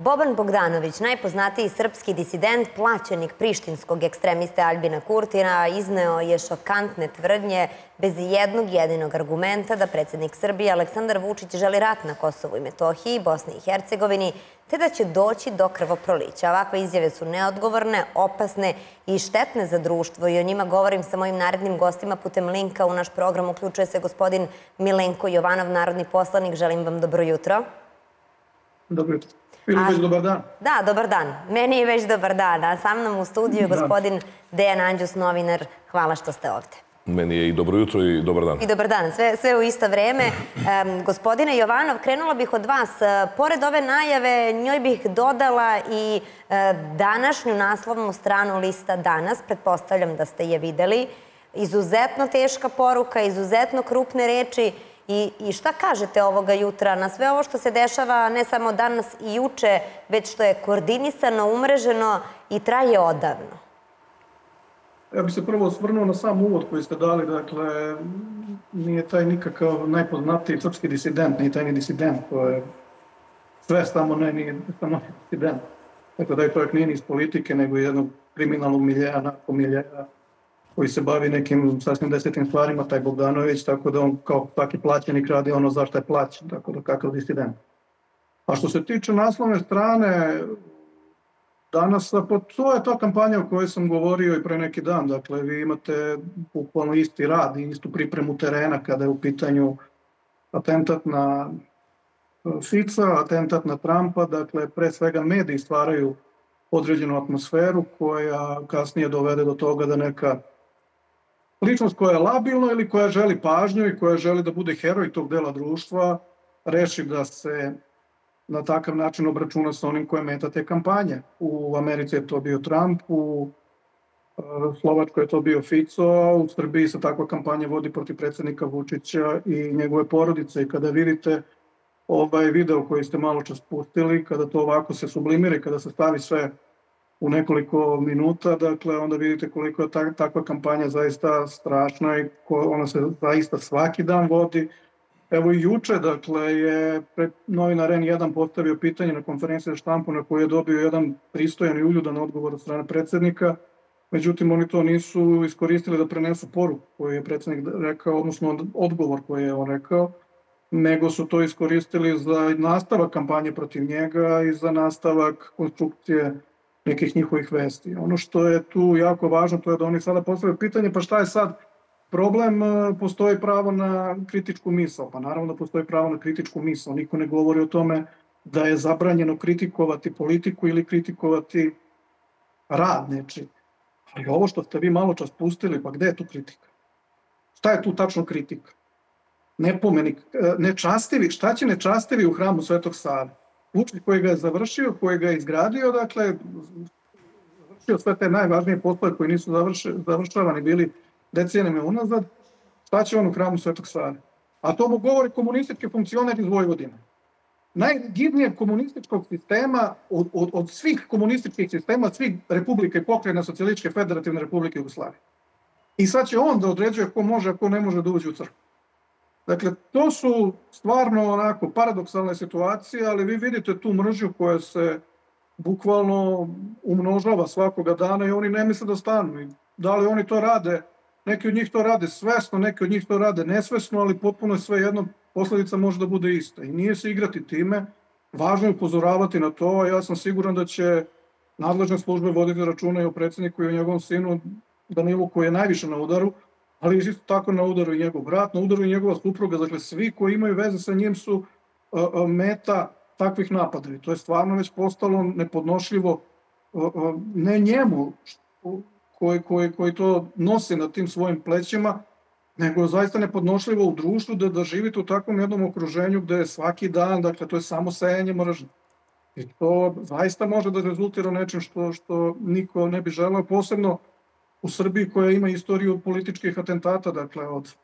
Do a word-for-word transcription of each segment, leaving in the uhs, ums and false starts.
Boban Bogdanović, najpoznatiji srpski disident, plaćenik prištinskog ekstremiste Aljbina Kurtina, izneo je šokantne tvrdnje bez jednog jedinog argumenta da predsjednik Srbije Aleksandar Vučić želi rat na Kosovu i Metohiji, Bosni i Hercegovini, te da će doći do krvoprolića. Ovakve izjave su neodgovorne, opasne i štetne za društvo i o njima govorim sa mojim narednim gostima putem linka. U naš program uključuje se gospodin Milenko Jovanov, narodni poslanik. Želim vam dobro jutro. Dobro jutro. Ili već dobar dan. Da, dobar dan. Meni je već dobar dan. A sa mnom u studiju je gospodin Dejan Anđus, novinar. Hvala što ste ovdje. Meni je i dobro jutro i dobar dan. I dobar dan. Sve u isto vreme. Gospodine Jovanov, krenula bih od vas. Pored ove najave, njoj bih dodala i današnju naslovnu stranu lista Danas. Pretpostavljam da ste je videli. Izuzetno teška poruka, izuzetno krupne reči. I šta kažete ovoga jutra na sve ovo što se dešava ne samo danas i juče, već što je koordinisano, umreženo i traje odavno? Ja bih se prvo osvrnuo na sam uvod koji ste dali. Dakle, nije taj nikakav najpoznatiji srpski disident, nije taj ni disident. To je sve samo ne, nije samo disident. Dakle, da je čovjek nije ni iz politike, nego jednog kriminalnog miljeja, narkomiljeja, koji se bavi nekim sasvim desetim stvarima, taj Bogdanović, tako da on kao svaki plaćenik radi ono zašto je plaćen, tako da kakav disident. A što se tiče naslovne strane, danas, to je ta kampanja o kojoj sam govorio i pre neki dan. Dakle, vi imate bukvalno isti rad i istu pripremu terena kada je u pitanju atentat na Fica, atentat na Trumpa. Dakle, pre svega mediji stvaraju određenu atmosferu koja kasnije dovede do toga da neka ličnost koja je labilna ili koja želi pažnju i koja želi da bude heroj tog dela društva reši da se na takav način obračuna sa onim koje meta te kampanje. U Americi je to bio Trump, u Slovačkoj je to bio Fico, a u Srbiji se takva kampanja vodi protiv predsjednika Vučića i njegove porodice. I kada vidite ovaj video koji ste malo čas pustili, kada to ovako se sublimira i kada se stavi sve u nekoliko minuta, dakle, onda vidite koliko je takva kampanja zaista strašna i ona se zaista svaki dan vodi. Evo i juče, dakle, je novinar en jedan postavio pitanje na konferenciji za štampu na koju je dobio jedan pristojan i uljudan odgovor od strane predsjednika. Međutim, oni to nisu iskoristili da prenesu poruku koju je predsjednik rekao, odnosno odgovor koji je on rekao, nego su to iskoristili za nastavak kampanje protiv njega i za nastavak konstrukcije nekih njihovih vesti. Ono što je tu jako važno, to je da oni sada postavljaju pitanje, pa šta je sad problem? Postoji pravo na kritičku misao. Pa naravno da postoji pravo na kritičku misao. Niko ne govori o tome da je zabranjeno kritikovati politiku ili kritikovati rad nečiji. Ali ovo što ste vi malo čas pustili, pa gde je tu kritika? Šta je tu tačno kritika? Nepomenik, nečastivi, šta će nečastivi u hramu Svetog Save? Vučić koji ga je završio, koji ga je izgradio, dakle, završio sve te najvažnije poslove koji nisu završavani bili decenijama unazad, šta će on u hramu Svetog Save? A to mu govori komunistički funkcioner iz Vojvodine. Najrigidnijeg komunističkog sistema od, od, od svih komunističkih sistema, svih republika i pokrajina Socijalističke federativne republike Jugoslavije. I sad će on da određuje ko može, a ko ne može da uđe u crkvu. Dakle, to su stvarno onako paradoksalne situacije, ali vi vidite tu mržnju koja se bukvalno umnožava svakoga dana i oni ne misle da stanu. Da li oni to rade? Neki od njih to rade svesno, neki od njih to rade nesvesno, ali potpuno sve jedno posljedica može da bude ista. I nije se igrati time, važno je upozoravati na to, a ja sam siguran da će nadležne službe voditi računa i o predsjedniku i o njegovom sinu Danilu koji je najviše na udaru, ali isto tako na udaru i njegov brat, na udaru i njegova supruga. Dakle, svi koji imaju veze sa njim su uh, uh, meta takvih napada. I to je stvarno već postalo nepodnošljivo, uh, uh, ne njemu koji, koji, koji to nosi na tim svojim plećima, nego zaista nepodnošljivo u društvu da, da živite u takvom jednom okruženju gde je svaki dan, dakle, to je samo sejanje mržnje. I to zaista može da rezultira nečim što, što niko ne bi želeo, posebno u Srbiji koja ima istoriju političkih atentata, dakle od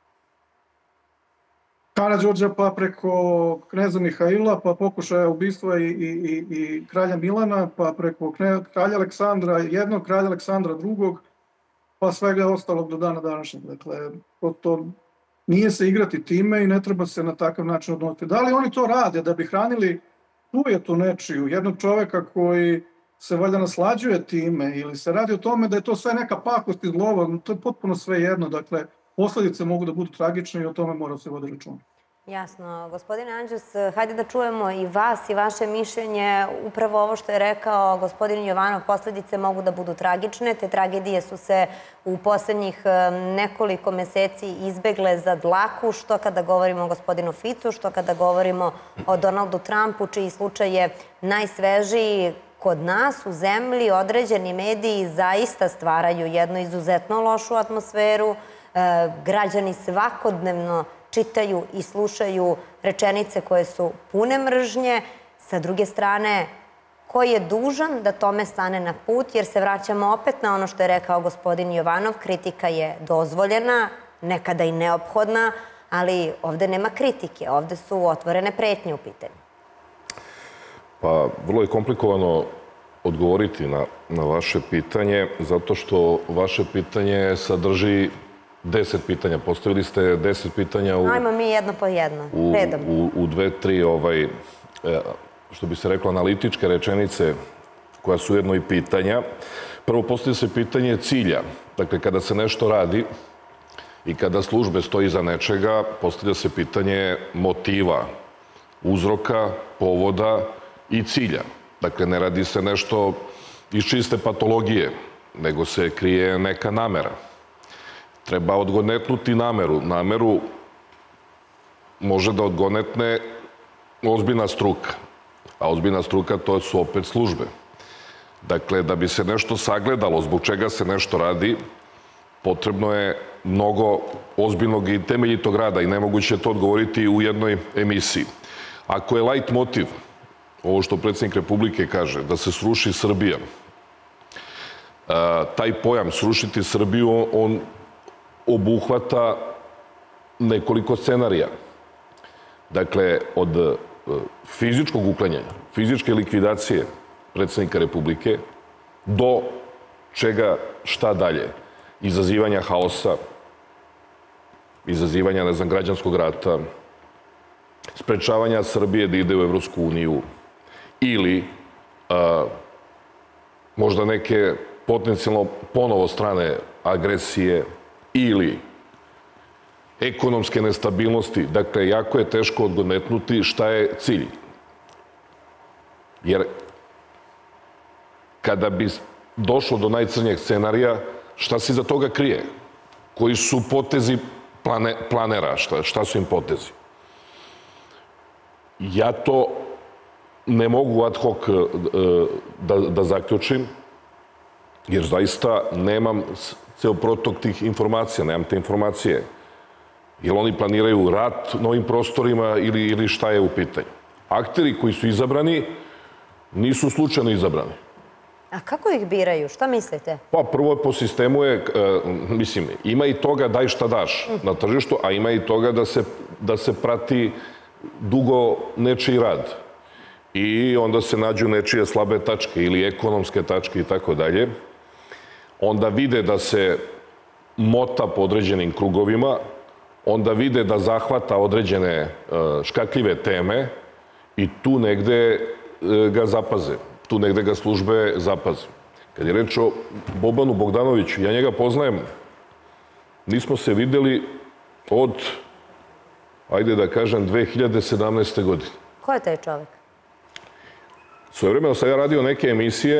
Karađorđa pa preko kneza Mihaila, pa pokušaja ubistva i, i, i, i kralja Milana, pa preko kralja Aleksandra jednog, kralja Aleksandra drugog, pa svega ostalog do dana današnjeg. Dakle, to, to nije se igrati time i ne treba se na takav način odnositi. Da li oni to rade da bi hranili čuje tu nečiju, jednog čoveka koji se valjda naslađuje time ili se radi o tome da je to sve neka pakost iz lova, to je potpuno sve jedno. Dakle, posledice mogu da budu tragične i o tome mora se voditi računa. Jasno. Gospodine Anđus, hajde da čujemo i vas i vaše mišljenje. Upravo ovo što je rekao gospodin Jovanov, posledice mogu da budu tragične. Te tragedije su se u poslednjih nekoliko meseci izbegle za dlaku, što kada govorimo o gospodinu Ficu, što kada govorimo o Donaldu Trumpu, čiji slučaj je najsvežiji. Kod nas u zemlji određeni mediji zaista stvaraju jednu izuzetno lošu atmosferu. Građani svakodnevno čitaju i slušaju rečenice koje su pune mržnje. Sa druge strane, ko je dužan da tome stane na put, jer se vraćamo opet na ono što je rekao gospodin Jovanov, kritika je dozvoljena, nekada i neophodna, ali ovde nema kritike, ovde su otvorene pretnje u pitanju. Pa, vrlo je komplikovano odgovoriti na, na vaše pitanje, zato što vaše pitanje sadrži deset pitanja. Postavili ste deset pitanja u... Ajmo mi jedno po jedno, redom. U, u dve, tri, ovaj, što bi se reklo, analitičke rečenice, koja su jedno i pitanja. Prvo, postavlja se pitanje cilja. Dakle, kada se nešto radi i kada službe stoji iza nečega, postavlja se pitanje motiva, uzroka, povoda i cilja. Dakle, ne radi se nešto iz čiste patologije, nego se krije neka namera. Treba odgonetnuti nameru. Nameru može da odgonetne ozbiljna struka, a ozbiljna struka to su opet službe. Dakle, da bi se nešto sagledalo, zbog čega se nešto radi, potrebno je mnogo ozbiljnog i temeljitog rada i nemoguće je to odgovoriti u jednoj emisiji. Ako je light motiv, ovo što predsjednik Republike kaže, da se sruši Srbija, taj pojam srušiti Srbiju, on obuhvata nekoliko scenarija. Dakle, od fizičkog uklanjanja, fizičke likvidacije predsjednika Republike, do čega, šta dalje, izazivanja haosa, izazivanja, ne znam, građanskog rata, sprečavanja Srbije da ide u Evropsku uniju ili možda neke potencijalno ponovo strane agresije ili ekonomske nestabilnosti. Dakle, jako je teško odgonetnuti šta je cilj. Jer kada bi došlo do najcrnjeg scenarija, šta se iza toga krije? Koji su potezi planera? Šta su im potezi? Ja to ne mogu ad hoc da zaključim, jer zaista nemam ceo protok tih informacija, nemam te informacije. Jel oni planiraju rat na ovim prostorima ili šta je u pitanju? Akteri koji su izabrani nisu slučajno izabrani. A kako ih biraju? Šta mislite? Pa prvo po sistemu je, mislim, ima i toga daj šta daš na tržištu, a ima i toga da se prati dugo nečiji rad. I onda se nađu nečije slabe tačke ili ekonomske tačke i tako dalje. Onda vide da se mota po određenim krugovima, onda vide da zahvata određene škakljive teme i tu negde ga zapaze. Tu negde ga službe zapaze. Kad je reč o Bobanu Bogdanoviću, ja njega poznajem, nismo se videli od, ajde da kažem, dve hiljade sedamnaeste. godine. Ko je taj čovek? Svojevremeno sam ja radio neke emisije,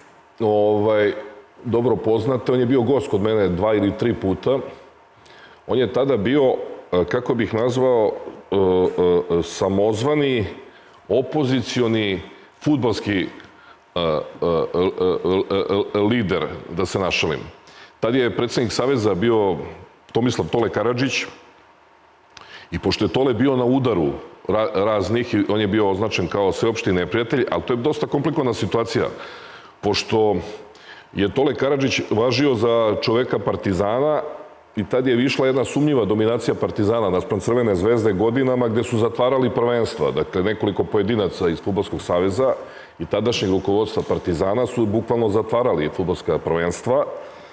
dobro poznate, on je bio gost kod mene dva ili tri puta. On je tada bio, kako bih nazvao, samozvani, opozicioni, fudbalski lider, da se našalim. Tad je predsjednik Saveza bio Tomislav Tole Karadžić i pošto je Tole bio na udaru raznih, on je bio označen kao sveopšti neprijatelj, ali to je dosta komplikovana situacija, pošto je Tole Karadžić važio za čoveka Partizana i tad je višla jedna sumnjiva dominacija Partizana naspram Crvene zvezde godinama gde su zatvarali prvenstva. Dakle, nekoliko pojedinaca iz Fudbalskog saveza i tadašnjeg rukovodstva Partizana su bukvalno zatvarali fudbalska prvenstva.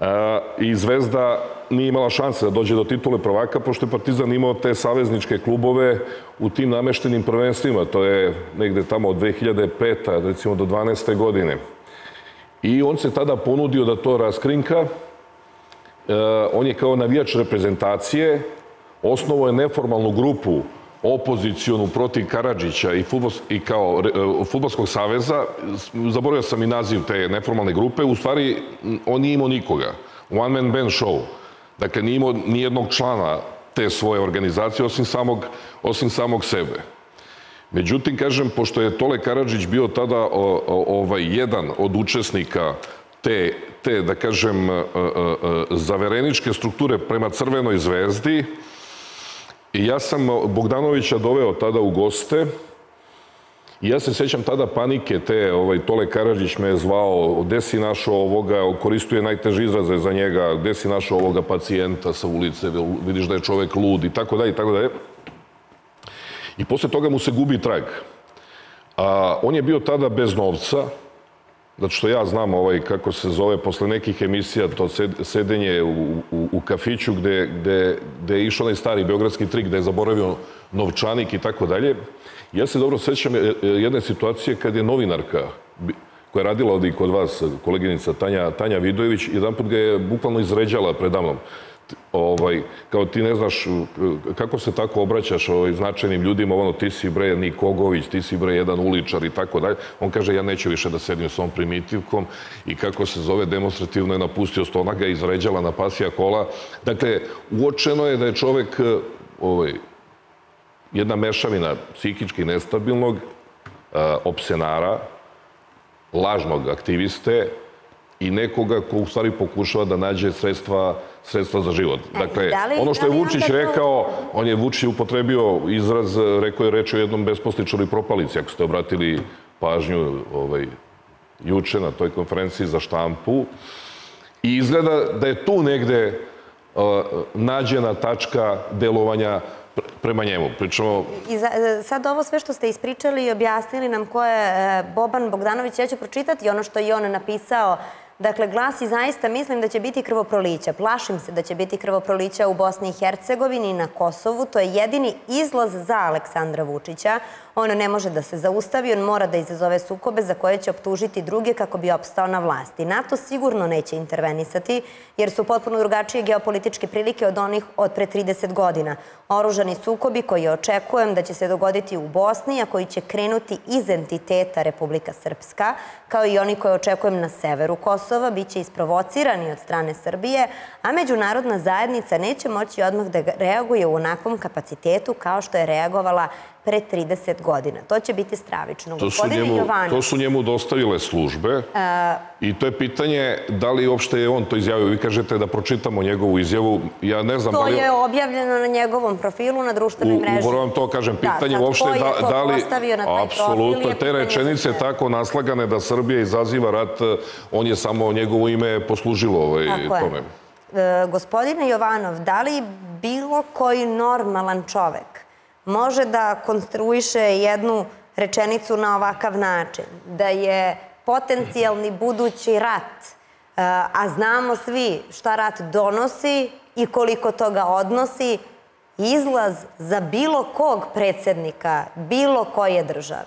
i Zvezda nije imala šanse da dođe do titule prvaka, pošto je Partizan imao te savezničke klubove u tim nameštenim prvenstvima. To je negde tamo od dve hiljade pete. recimo do dvanaeste. godine. I on se tada ponudio da to raskrinka. On je kao navijač reprezentacije osnovao je neformalnu grupu opozicijonu protiv Karadžića i kao Fudbalskog saveza. Zaboravio sam i naziv te neformalne grupe. U stvari, on nije imao nikoga. One man band show. Dakle, nije imao nijednog člana te svoje organizacije osim samog sebe. Međutim, kažem, pošto je Tole Karadžić bio tada jedan od učesnika te, da kažem, zavereničke strukture prema Crvenoj zvezdi, i ja sam Bogdanovića doveo tada u goste i ja se sećam tada panike te, Tole Karadžić me je zvao, gde si našao ovoga, koristio je najteže izraze za njega, gde si našao ovoga pacijenta sa ulice, vidiš da je čovek lud i tako dalje i tako dalje. I posle toga mu se gubi trag. On je bio tada bez novca, zato što ja znam kako se zove posle nekih emisija to sedenje u kafiću gde je išao onaj stari beogradski trik, gde je zaboravio novčanik i tako dalje. Ja se dobro sećam jedne situacije kad je novinarka koja je radila ovdje kod vas, koleginica Tanja Vidojević, jedan put ga je bukvalno izređala predamnom. Kao ti ne znaš kako se tako obraćaš značajnim ljudima, ono ti si bre Nikogović, ti si bre jedan uličar i tako dalje. On kaže ja neću više da sedim s ovom primitivkom i kako se zove demonstrativno je napustio sto, ona ga izređala na pasija kola. Dakle, uočeno je da je čovek jedna mešavina psihički nestabilnog, opsenara, lažnog aktiviste i nekoga ko u stvari pokušava da nađe sredstva za život. Dakle, ono što je Vučić rekao, on je Vučić upotrebio izraz, rekao je reč o jednom besposličaroj propalici, ako ste obratili pažnju juče na toj konferenciji za štampu. I izgleda da je tu negde nađena tačka delovanja prema njemu. Pričamo... Sad ovo sve što ste ispričali i objasnili nam ko je Boban Bogdanović, ja ću pročitati ono što je on napisao. Dakle, glasi zaista mislim da će biti krvoprolića. Plašim se da će biti krvoprolića u Bosni i Hercegovini i na Kosovu. To je jedini izlaz za Aleksandra Vučića. On ne može da se zaustavi, on mora da izazove sukobe za koje će optužiti druge kako bi opstao na vlasti. NATO sigurno neće intervenisati jer su potpuno drugačije geopolitičke prilike od onih od pre trideset godina. Oružani sukobi koji očekujem da će se dogoditi u Bosni, a koji će krenuti iz entiteta Republika Srpska, kao i oni koje očekujem na severu Kosova, bit će isprovocirani od strane Srbije, a međunarodna zajednica neće moći odmah da reaguje u onakvom kapacitetu kao što je reagovala pre trideset godina. To će biti stravično. To su njemu dostavile službe i to je pitanje da li uopšte je on to izjavio. Vi kažete da pročitamo njegovu izjavu. Ja ne znam da li... To je objavljeno na njegovom profilu na društvenoj mreži. Upravo vam to kažem. Pitanje uopšte da li... Da, sad ko je to postavio na taj profil... Apsolutno. Te rečenice tako naslagane da Srbija izaziva rat, on je samo njegovo ime poslužilo tome. Gospodine Jovanov, da li bilo koji normalan čovek može da konstruiše jednu rečenicu na ovakav način, da je potencijalni budući rat, a znamo svi šta rat donosi i koliko toga odnosi, izlaz za bilo kog predsjednika, bilo koje države?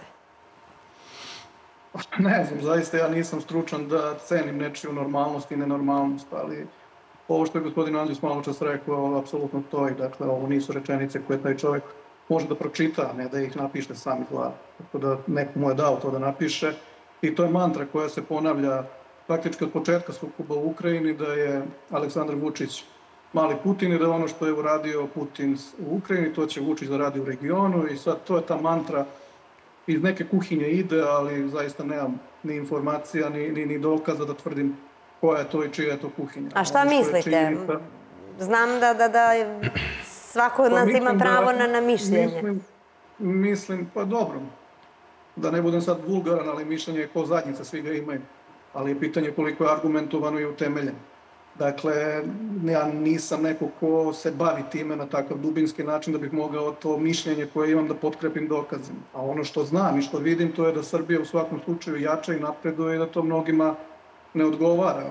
Ne znam, zaista ja nisam stručan da cenim nečiju normalnost i nenormalnost, ali ovo što je gospodin Andrić malo čas rekao, apsolutno to je. Dakle, ovo nisu rečenice koje taj čovjek može da pročita, ne da ih napiše sam iz glave. Tako da neko mu je dao to da napiše. I to je mantra koja se ponavlja praktički od početka sukoba u Ukrajini, da je Aleksandar Vučić mali Putin i da ono što je uradio Putin u Ukrajini, to će Vučić da radi u regionu i sad to je ta mantra iz neke kuhinje ide, ali zaista nemam ni informacija, ni dokaza da tvrdim koja je to i čija je to kuhinja. A šta mislite? Znam da svako od nas ima pravo na mišljenje. Mislim, pa dobro, da ne budem sad vulgaran, ali mišljenje je ko zadnjica, svi ga imaju. Ali je pitanje koliko je argumentovano i utemeljeno. Dakle, ja nisam neko ko se bavi time na takav dubinski način da bih mogao to mišljenje koje imam da potkrepim dokazima. A ono što znam i što vidim to je da Srbija u svakom slučaju jača i napreduje i da to mnogima ne odgovara.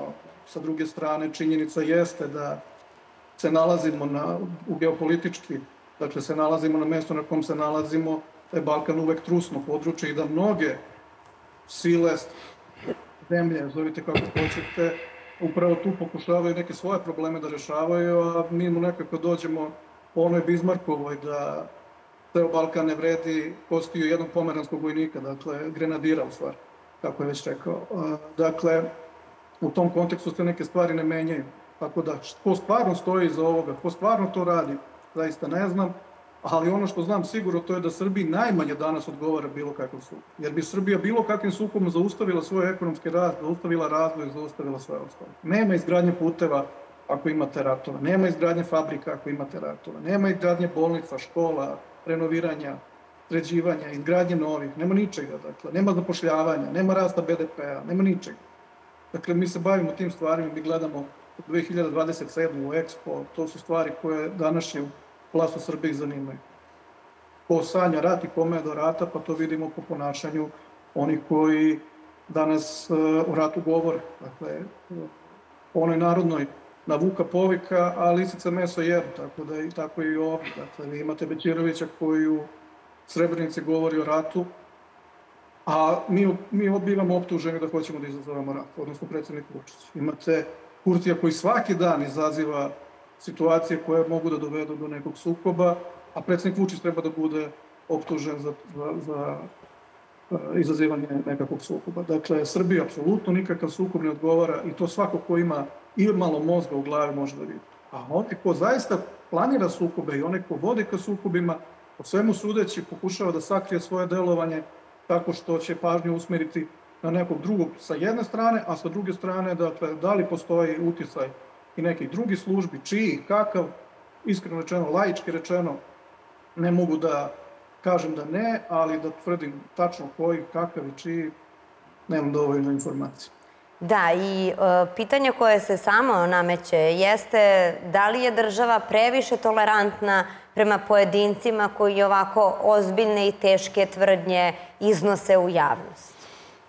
Sa druge strane, činjenica jeste da se nalazimo na, u geopolitički, dakle se nalazimo na mjestu na kom se nalazimo, da je Balkan uvek trusno područje i da mnoge sile, zemlje, zovite kako hoćete, upravo tu pokušavaju neke svoje probleme da rešavaju, a mi mu nekako dođemo po onoj Bizmarkovoj da ceo Balkan ne vredi kostiju jednog pomeranskog vojnika, dakle grenadira u stvari, kako je već rekao. Dakle, u tom kontekstu se neke stvari ne menjaju. Tako da, ko stvarno stoji iza ovoga, ko stvarno to radi, zaista ne znam, ali ono što znam sigurno to je da Srbiji najmanje danas odgovara bilo kakav sukob. Jer bi Srbija bilo kakvim sukobom zaustavila svoj ekonomski rast, zaustavila razvoj, zaustavila sve ostalo. Nema izgradnje puteva ako imate ratova, nema izgradnje fabrika ako imate ratova, nema izgradnje bolnica, škola, renoviranja, sređivanja, izgradnje novih, nema ničega, dakle, nema zapošljavanja, nema rasta be de pe a, nema ničega. Dakle, mi se bavimo tim stvarima, mi gledamo dve hiljade dvadeset sedmu u Expo, to su stvari koje današnju vlast u Srbiji zanimaju. Ko sanja rat i kome je do rata, pa to vidimo po ponašanju onih koji danas o ratu govore. Dakle, po onoj narodnoj na Vuka povika, a lisica meso jedu, tako da i tako i ovdje. Dakle, vi imate Bećirovića koji u Srebrenici govori o ratu, a mi, mi bivamo optuženi da hoćemo da izazovemo rat, odnosno predsjednik Vučić. Imate Kurtija koji svaki dan izaziva situacije koje mogu da dovedu do nekog sukoba, a predsjednik Vučić treba da bude optužen za, za, za uh, izazivanje nekakvog sukoba. Dakle, Srbija apsolutno nikakav sukob ne odgovara i to svako ko ima i malo mozga u glavi može da vidi. A onaj ko zaista planira sukobe i onaj ko vodi ka sukobima, po svemu sudeći pokušava da sakrije svoje delovanje tako što će pažnju usmeriti na nekog drugog sa jedne strane, a sa druge strane, dakle, da li postoji uticaj i nekih drugih službi, čiji, kakav, iskreno rečeno, laički rečeno, ne mogu da kažem da ne, ali da tvrdim tačno koji, kakav i čiji, nemam dovoljno informacije. Da, i e, pitanje koje se samo nameće jeste da li je država previše tolerantna prema pojedincima koji ovako ozbiljne i teške tvrdnje iznose u javnost?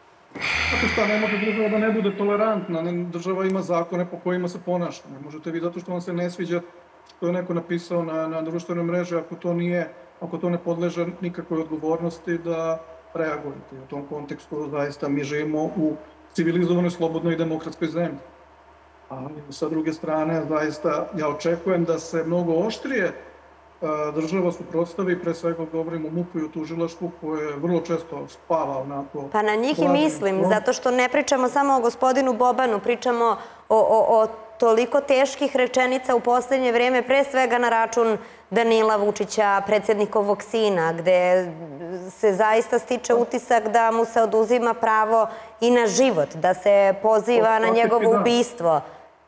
Zato što ne može država da ne bude tolerantna, država ima zakone po kojima se ponaša. Ne možete vi zato što vam se ne sviđa što je neko napisao na, na društvenoj mreži, ako to nije, ako to ne podleže nikakvoj odgovornosti da reagujete. U tom kontekstu zaista mi živimo u civilizovanoj, slobodnoj i demokratskoj zemlji. Ali sa druge strane, zaista ja očekujem da se mnogo oštrije država suprotstavi, pre svega govorim o mupu i o tužilaštvu koje vrlo često spava onako... Pa na njih i mislim, zato što ne pričamo samo o gospodinu Bobanu, pričamo o, o, o toliko teških rečenica u poslednje vreme, pre svega na račun Danila Vučića, predsjednikovog sina, gde se zaista stiče utisak da mu se oduzima pravo i na život, da se poziva na njegovo ubistvo.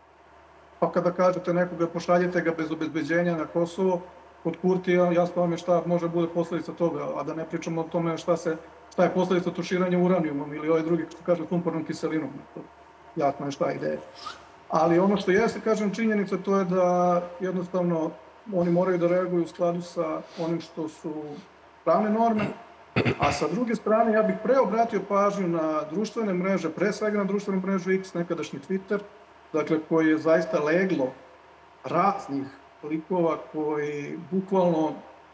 Pa kada kažete nekoga, pošaljete ga bez obezbeđenja na Kosovo, kod Kurtija, jasno vam je šta može bude posljedica toga, a da ne pričamo o tome šta, se, šta je posljedica tuširanja uranijumom ili ovaj drugi, što kaže, sumpornom kiselinom. Jasno je šta je ideja. Ali ono što jeste, kažem, činjenica, to je da jednostavno oni moraju da reaguju u skladu sa onim što su pravne norme, a sa druge strane ja bih preobratio pažnju na društvene mreže, pre svega na društvenu mrežu X, nekadašnji Twitter, dakle koji je zaista leglo raznih likova koji bukvalno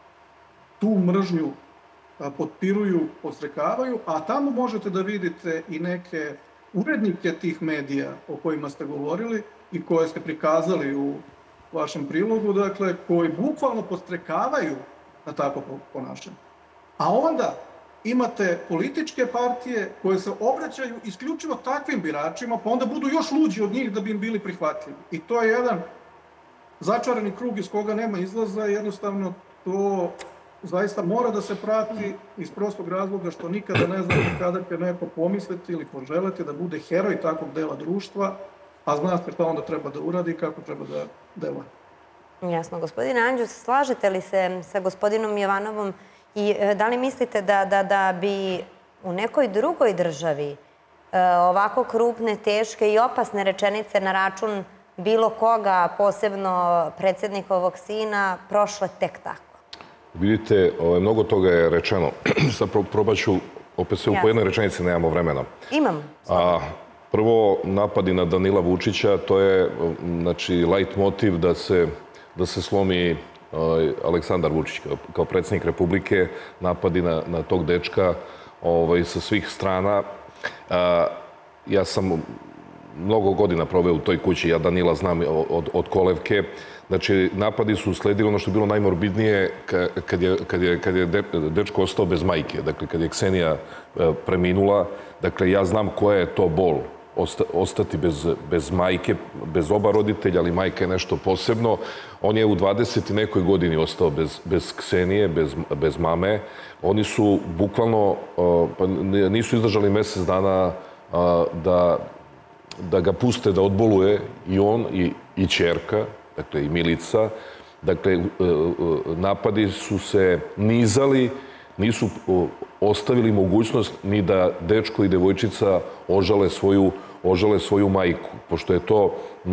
tu mržnju potpiruju, podstrekavaju, a tamo možete da vidite i neke urednike tih medija o kojima ste govorili i koje ste prikazali u vašem prilogu, dakle, koji bukvalno podstrekavaju na tako ponašanje. A onda imate političke partije koje se obraćaju isključivo takvim biračima, pa onda budu još luđi od njih da bi im bili prihvatljivi. I to je jedan začarani krug iz koga nema izlaza i jednostavno to zaista mora da se prati iz prostog razloga što nikada ne znate kada će neko pomisliti ili poželiti da bude heroj takvog dela društva, a znate šta onda treba da uradi i kako treba da deluje. Jasno. Gospodine Anđus, slažete li se sa gospodinom Jovanovom i da li mislite da, da, da bi u nekoj drugoj državi ovako krupne, teške i opasne rečenice na račun bilo koga, posebno predsjednikovog sina, prošle tek tako? Vidite, mnogo toga je rečeno. Sad probat ću, opet se u po jednoj rečenici nemamo vremena. Imam. Prvo, napadi na Danila Vučića, to je, znači, lajt motiv da se, da se slomi Aleksandar Vučić kao predsjednik Republike, napadi na, na tog dečka ovaj, sa svih strana. A, ja sam mnogo godina proveo u toj kući, ja Danila znam od, od kolevke. Znači, napadi su sledili ono što je bilo najmorbidnije kad je, kad je, kad je dečko ostao bez majke. Dakle, kad je Ksenija preminula, dakle, ja znam koja je to bol. Ostati bez, bez majke, bez oba roditelja, ali majka je nešto posebno. On je u dvadeset i nekoj godini ostao bez, bez Ksenije, bez, bez mame. Oni su bukvalno, pa nisu izdržali mjesec dana da, da ga puste da odboluje i on i, i ćerka, dakle i Milica. Dakle, napadi su se nizali, nisu ostavili mogućnost ni da dečko i devojčica ožale svoju, ožale svoju majku, pošto je to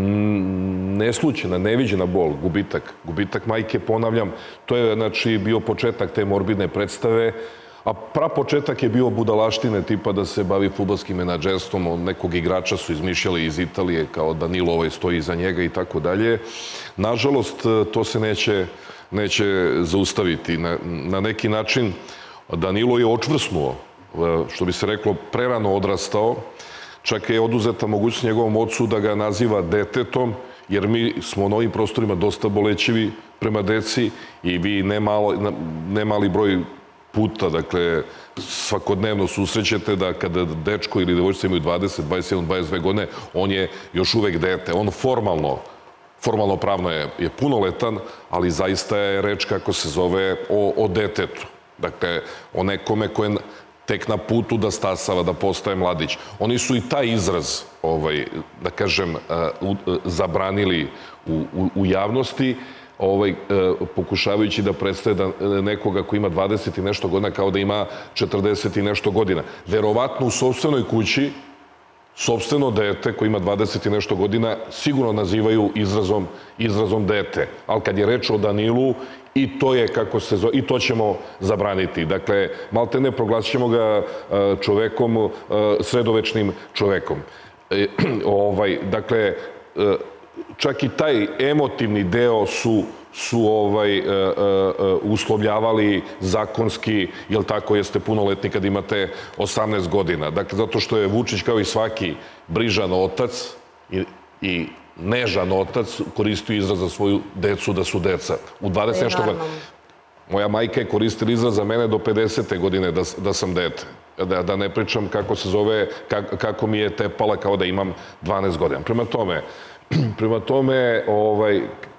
neslučajna, neviđena bol, gubitak. Gubitak majke, ponavljam, to je znači bio početak te morbidne predstave, a prapočetak je bio budalaštine tipa da se bavi fudbalskim menadžerstvom, nekog igrača su izmišljali iz Italije kao Danilo ovaj stoji iza njega i tako dalje. Nažalost, to se neće, neće zaustaviti. Na, na neki način Danilo je očvrsnuo, što bi se reklo, prerano odrastao, čak je oduzeta mogućnost njegovom ocu da ga naziva detetom, jer mi smo na ovim prostorima dosta bolećivi prema deci i vi ne, malo, ne mali broj puta, dakle, svakodnevno susrećete da kada dečko ili devojčica imaju dvadeset, dvadeset jedan, dvadeset dve godine, on je još uvek dete. On formalno, formalno pravno je, je punoletan, ali zaista je reč kako se zove o, o detetu. Dakle, o nekome koje je tek na putu da stasava, da postaje mladić. Oni su i taj izraz, ovaj, da kažem, zabranili u, u, u javnosti, ovaj, pokušavajući da predstave da nekoga ko ima dvadeset i nešto godina kao da ima četrdeset i nešto godina. Verovatno u sopstvenoj kući sopstveno dete koji ima dvadeset i nešto godina sigurno nazivaju izrazom, izrazom dete. Ali kad je reč o Danilu, i to je kako se zove, i to ćemo zabraniti. Dakle, malte ne proglasit ćemo ga čovekom, sredovečnim čovekom. Ovaj, dakle, čak i taj emotivni deo su su ovaj, uh, uh, uslovljavali zakonski, jel tako, jeste punoletni kad imate osamnaest godina. Dakle, zato što je Vučić kao i svaki brižan otac i, i nežan otac koristio izraz za svoju decu da su deca. U dvadeset nešto godina. Moja majka je koristila izraz za mene do pedesete godine da, da sam dete. Da, da ne pričam kako se zove, kako, kako mi je tepala kao da imam dvanaest godina. Prema tome, prema tome, ovaj,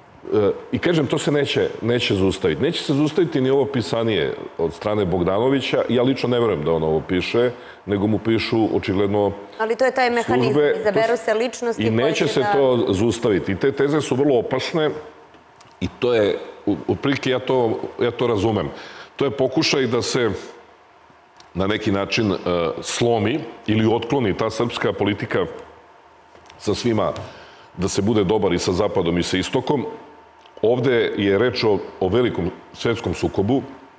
i kažem, to se neće, neće zaustaviti. Neće se zaustaviti ni ovo pisanije od strane Bogdanovića. Ja lično ne verujem da on ovo piše, nego mu pišu očigledno službe. Ali to je taj mehanizam, izaberu se ličnosti koje će da... I neće se to zaustaviti. I te teze su vrlo opasne i to je, otprilike ja to, ja to razumem. To je pokušaj da se na neki način uh, slomi ili otkloni ta srpska politika sa svima, da se bude dobar i sa Zapadom i sa Istokom. Ovde je reč o, o velikom svetskom sukobu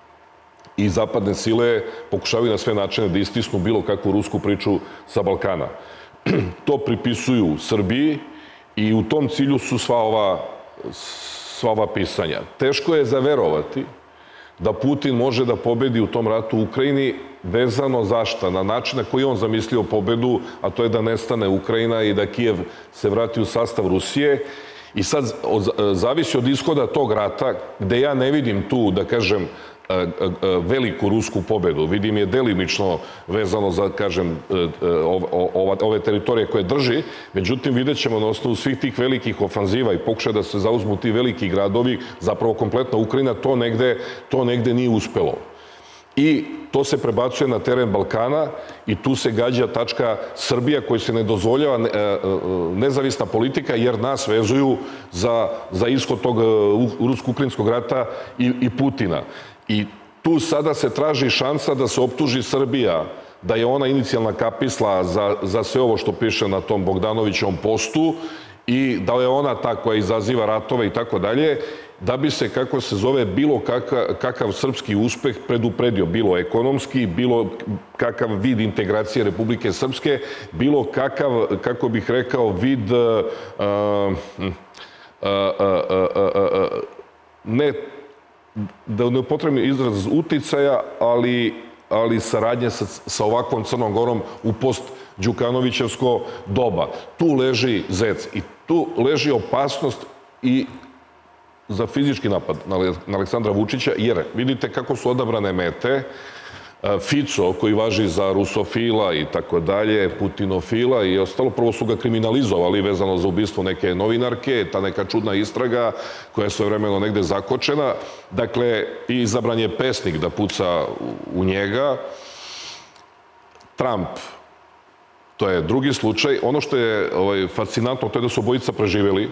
i zapadne sile pokušavaju na sve načine da istisnu bilo kakvu rusku priču sa Balkana. To pripisuju Srbiji i u tom cilju su sva ova, sva ova pisanja. Teško je zaverovati da Putin može da pobedi u tom ratu u Ukrajini vezano zašta, na način na koji on zamislio pobedu, a to je da nestane Ukrajina i da Kijev se vrati u sastav Rusije. I sad zavisi od ishoda tog rata, gde ja ne vidim tu, da kažem, veliku rusku pobedu. Vidim je delimično vezano za, kažem, ove teritorije koje drži. Međutim, vidjet ćemo na osnovu svih tih velikih ofanziva i pokušaja da se zauzmu ti veliki gradovi, zapravo kompletna Ukrajina, to negde, to negde nije uspelo. I to se prebacuje na teren Balkana i tu se gađa tačka Srbija koja se ne dozvoljava nezavisna politika jer nas vezuju za, za ishod tog rusko-ukrajinskog rata i, i Putina. I tu sada se traži šansa da se optuži Srbija da je ona inicijalna kapisla za, za sve ovo što piše na tom Bogdanovićevom postu i da je ona ta koja izaziva ratove i tako dalje. da bi se, kako se zove, bilo kakav, kakav srpski uspeh predupredio, bilo ekonomski, bilo kakav vid integracije Republike Srpske, bilo kakav, kako bih rekao, vid uh, uh, uh, uh, uh, ne, da ne upotrebim izraz uticaja, ali, ali saradnje sa, sa ovakvom Crnom Gorom u post-Đukanovićevsko doba. Tu leži zec i tu leži opasnost i za fizički napad na Aleksandra Vučića, jer vidite kako su odabrane mete. Fico, koji važi za rusofila i tako dalje, putinofila i ostalo, prvo su ga kriminalizovali vezano za ubistvo neke novinarke, ta neka čudna istraga koja je svojevremeno negde zakočena. Dakle, izabran je pesnik da puca u njega. Trump, to je drugi slučaj. Ono što je ovaj, fascinantno, to je da su obojica preživjeli.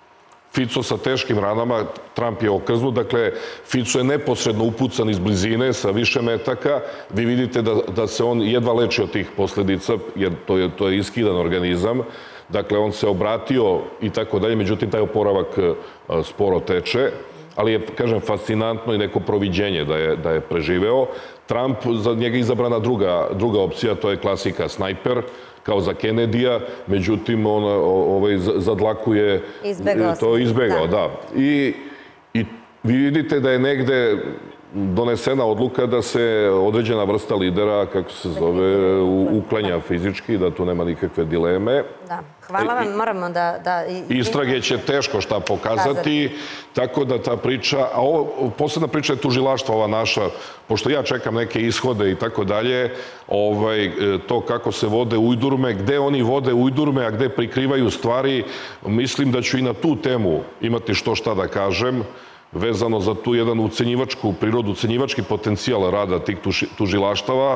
Fico sa teškim ranama, Trump je okrznut, dakle, Fico je neposredno upucan iz blizine sa više metaka. Vi vidite da, da se on jedva leči od tih posljedica, jer to je, to je iskidan organizam. Dakle, on se obratio i tako dalje, međutim, taj oporavak sporo teče. Ali je, kažem, fascinantno i neko proviđenje da je, da je preživeo. Trump, za njega izabrana druga, druga opcija, to je klasika snajper, kao za Kennedyja, međutim, on ovaj, zadlakuje... Izbegao to izbegao, da. I, I vi vidite da je negde donesena odluka da se određena vrsta lidera, kako se zove, uklanja fizički, da tu nema nikakve dileme. Da. Hvala vam, moramo da... da... Istrage će teško šta pokazati, tako da ta priča... A ovo, posledna priča je tužilaštva ova naša, pošto ja čekam neke ishode i tako dalje, ovaj, to kako se vode ujdurme, gde oni vode ujdurme, a gde prikrivaju stvari, mislim da ću i na tu temu imati što šta da kažem, vezano za tu jedan ucenjivačku prirodu, ucenjivački potencijal rada tih tužilaštava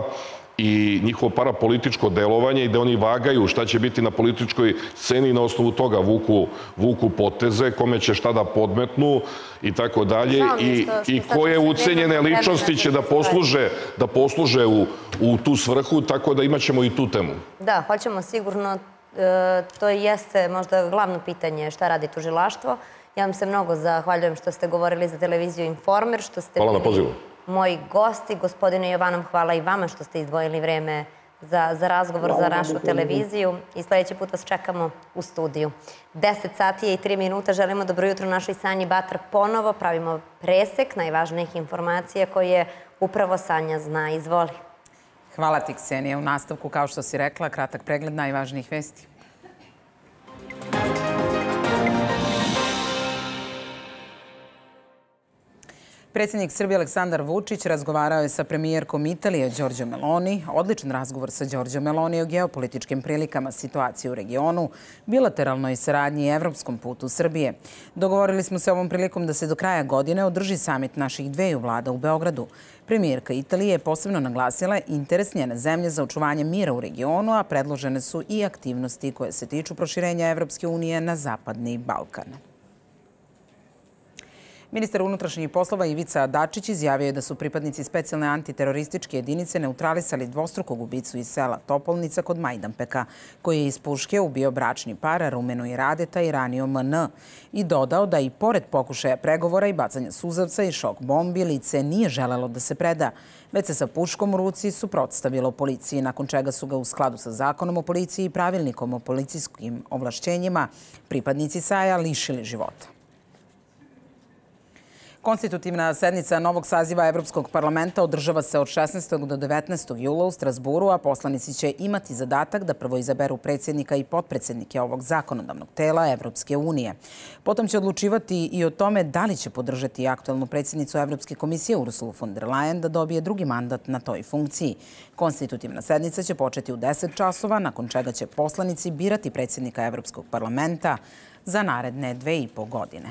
i njihovo parapolitičko delovanje i da oni vagaju šta će biti na političkoj sceni i na osnovu toga vuku, vuku poteze, kome će šta da podmetnu i tako dalje. I, i koje ucenjene ličnosti će da posluže, da posluže u, u tu svrhu, tako da imat ćemo i tu temu. Da, hoćemo sigurno. E, to jeste možda glavno pitanje šta radi tužilaštvo. Ja vam se mnogo zahvaljujem što ste govorili za televiziju Informer, što ste hvala na pozivu. Moji gosti. Gospodine Jovanov, hvala i vama što ste izdvojili vreme za, za razgovor hvala za našu televiziju i sljedeći put vas čekamo u studiju. deset sati je i tri minuta. Želimo dobro jutro našoj Sanji Batar ponovo. Pravimo presek najvažnijih informacija koje upravo Sanja zna. Izvoli. Hvala ti, Ksenija. U nastavku, kao što si rekla, kratak pregled najvažnijih vesti. Predsjednik Srbije Aleksandar Vučić razgovarao je sa premijerkom Italije Giorgia Meloni. Odličan razgovor sa Giorgiom Meloni o geopolitičkim prilikama, situaciji u regionu, bilateralnoj saradnji i evropskom putu Srbije. Dogovorili smo se ovom prilikom da se do kraja godine održi samit naših dveju vlada u Beogradu. Premijerka Italije je posebno naglasila interes njene zemlje za očuvanje mira u regionu, a predložene su i aktivnosti koje se tiču proširenja Evropske unije na Zapadni Balkan. Ministar unutrašnjih poslova Ivica Dačić izjavio je da su pripadnici specijalne antiterorističke jedinice neutralisali dvostrukog ubicu iz sela Topolnica kod Majdanpeka, koji je iz puške ubio bračni par Rumenu i Radeta i ranio M N. I dodao da i pored pokušaja pregovora i bacanja suzavca i šok bombi, lice nije želelo da se preda, već se sa puškom u ruci suprotstavilo policiji, nakon čega su ga u skladu sa zakonom o policiji i pravilnikom o policijskim ovlašćenjima pripadnici S A J A lišili života. Konstitutivna sednica novog saziva Evropskog parlamenta održava se od šesnaestog do devetnaestog jula u Strasburu, a poslanici će imati zadatak da prvo izaberu predsjednika i potpredsjednike ovog zakonodavnog tela Evropske unije. Potom će odlučivati i o tome da li će podržati aktualnu predsjednicu Evropske komisije Ursulu von der Leyen da dobije drugi mandat na toj funkciji. Konstitutivna sednica će početi u deset časova, nakon čega će poslanici birati predsjednika Evropskog parlamenta za naredne dve i po godine.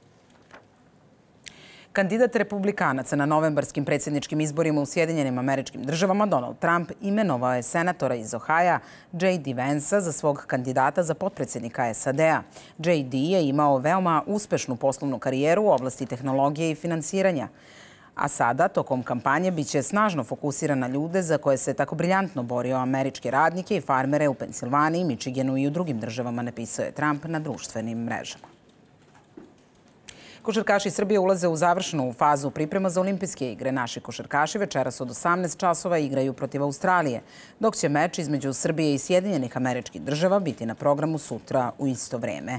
Kandidat republikanaca na novembarskim predsjedničkim izborima u Sjedinjenim Američkim Državama Donald Trump imenovao je senatora iz Ohaja J D Vansa za svog kandidata za potpredsjednika S A D-a. J D je imao veoma uspešnu poslovnu karijeru u oblasti tehnologije i finansiranja. A sada, tokom kampanje, biće snažno fokusiran na ljude za koje se tako briljantno borio američke radnike i farmere u Pensilvaniji, Michiganu i u drugim državama, napisao je Trump na društvenim mrežama. Košarkaši Srbije ulaze u završnu fazu priprema za olimpijske igre. Naši košarkaši večeras od osamnaest časova igraju protiv Australije, dok će meč između Srbije i Sjedinjenih Američkih Država biti na programu sutra u isto vreme.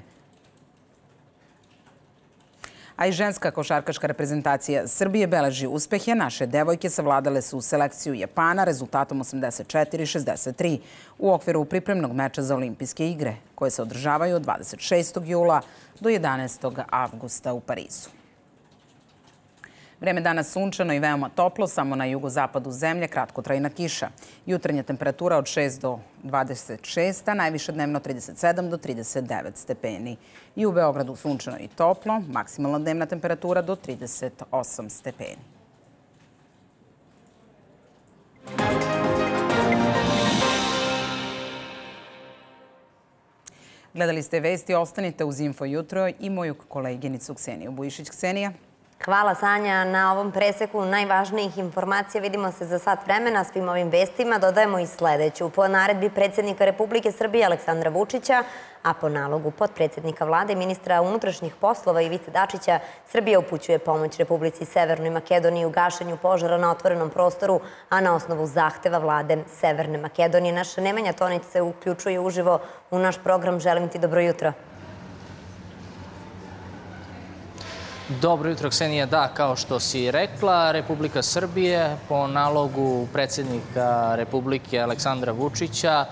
A i ženska košarkaška reprezentacija Srbije beleži uspehe. Naše devojke savladale su selekciju Japana rezultatom osamdeset četiri šezdeset tri u okviru pripremnog meča za olimpijske igre, koje se održavaju od dvadeset šestog jula do jedanaestog avgusta u Parizu. Vreme danas sunčano i veoma toplo, samo na jugozapadu zemlje kratkotrajna kiša. Jutarnja temperatura od šest do dvadeset šest, a najviša dnevno trideset sedam do trideset devet stepeni. I u Beogradu sunčano i toplo, maksimalna dnevna temperatura do trideset osam stepeni. Gledali ste vesti, ostanite uz Info jutro i moju koleginicu Kseniju Bujišić. Ksenija. Hvala Sanja na ovom preseku najvažnijih informacija. Vidimo se za sat vremena. Svim ovim vestima dodajemo i sledeću. Po naredbi predsjednika Republike Srbije Aleksandra Vučića, a po nalogu potpredsjednika vlade i ministra unutrašnjih poslova Ivice Dačića, Srbija upućuje pomoć Republici Severnoj Makedoniji u gašenju požara na otvorenom prostoru, a na osnovu zahteva vlade Severne Makedonije. Naša Nemanja Tonić se uključuje uživo u naš program. Želim ti dobro jutro. Dobro jutro, Ksenija. Da, kao što si rekla, Republika Srbije po nalogu predsjednika Republike Aleksandra Vučića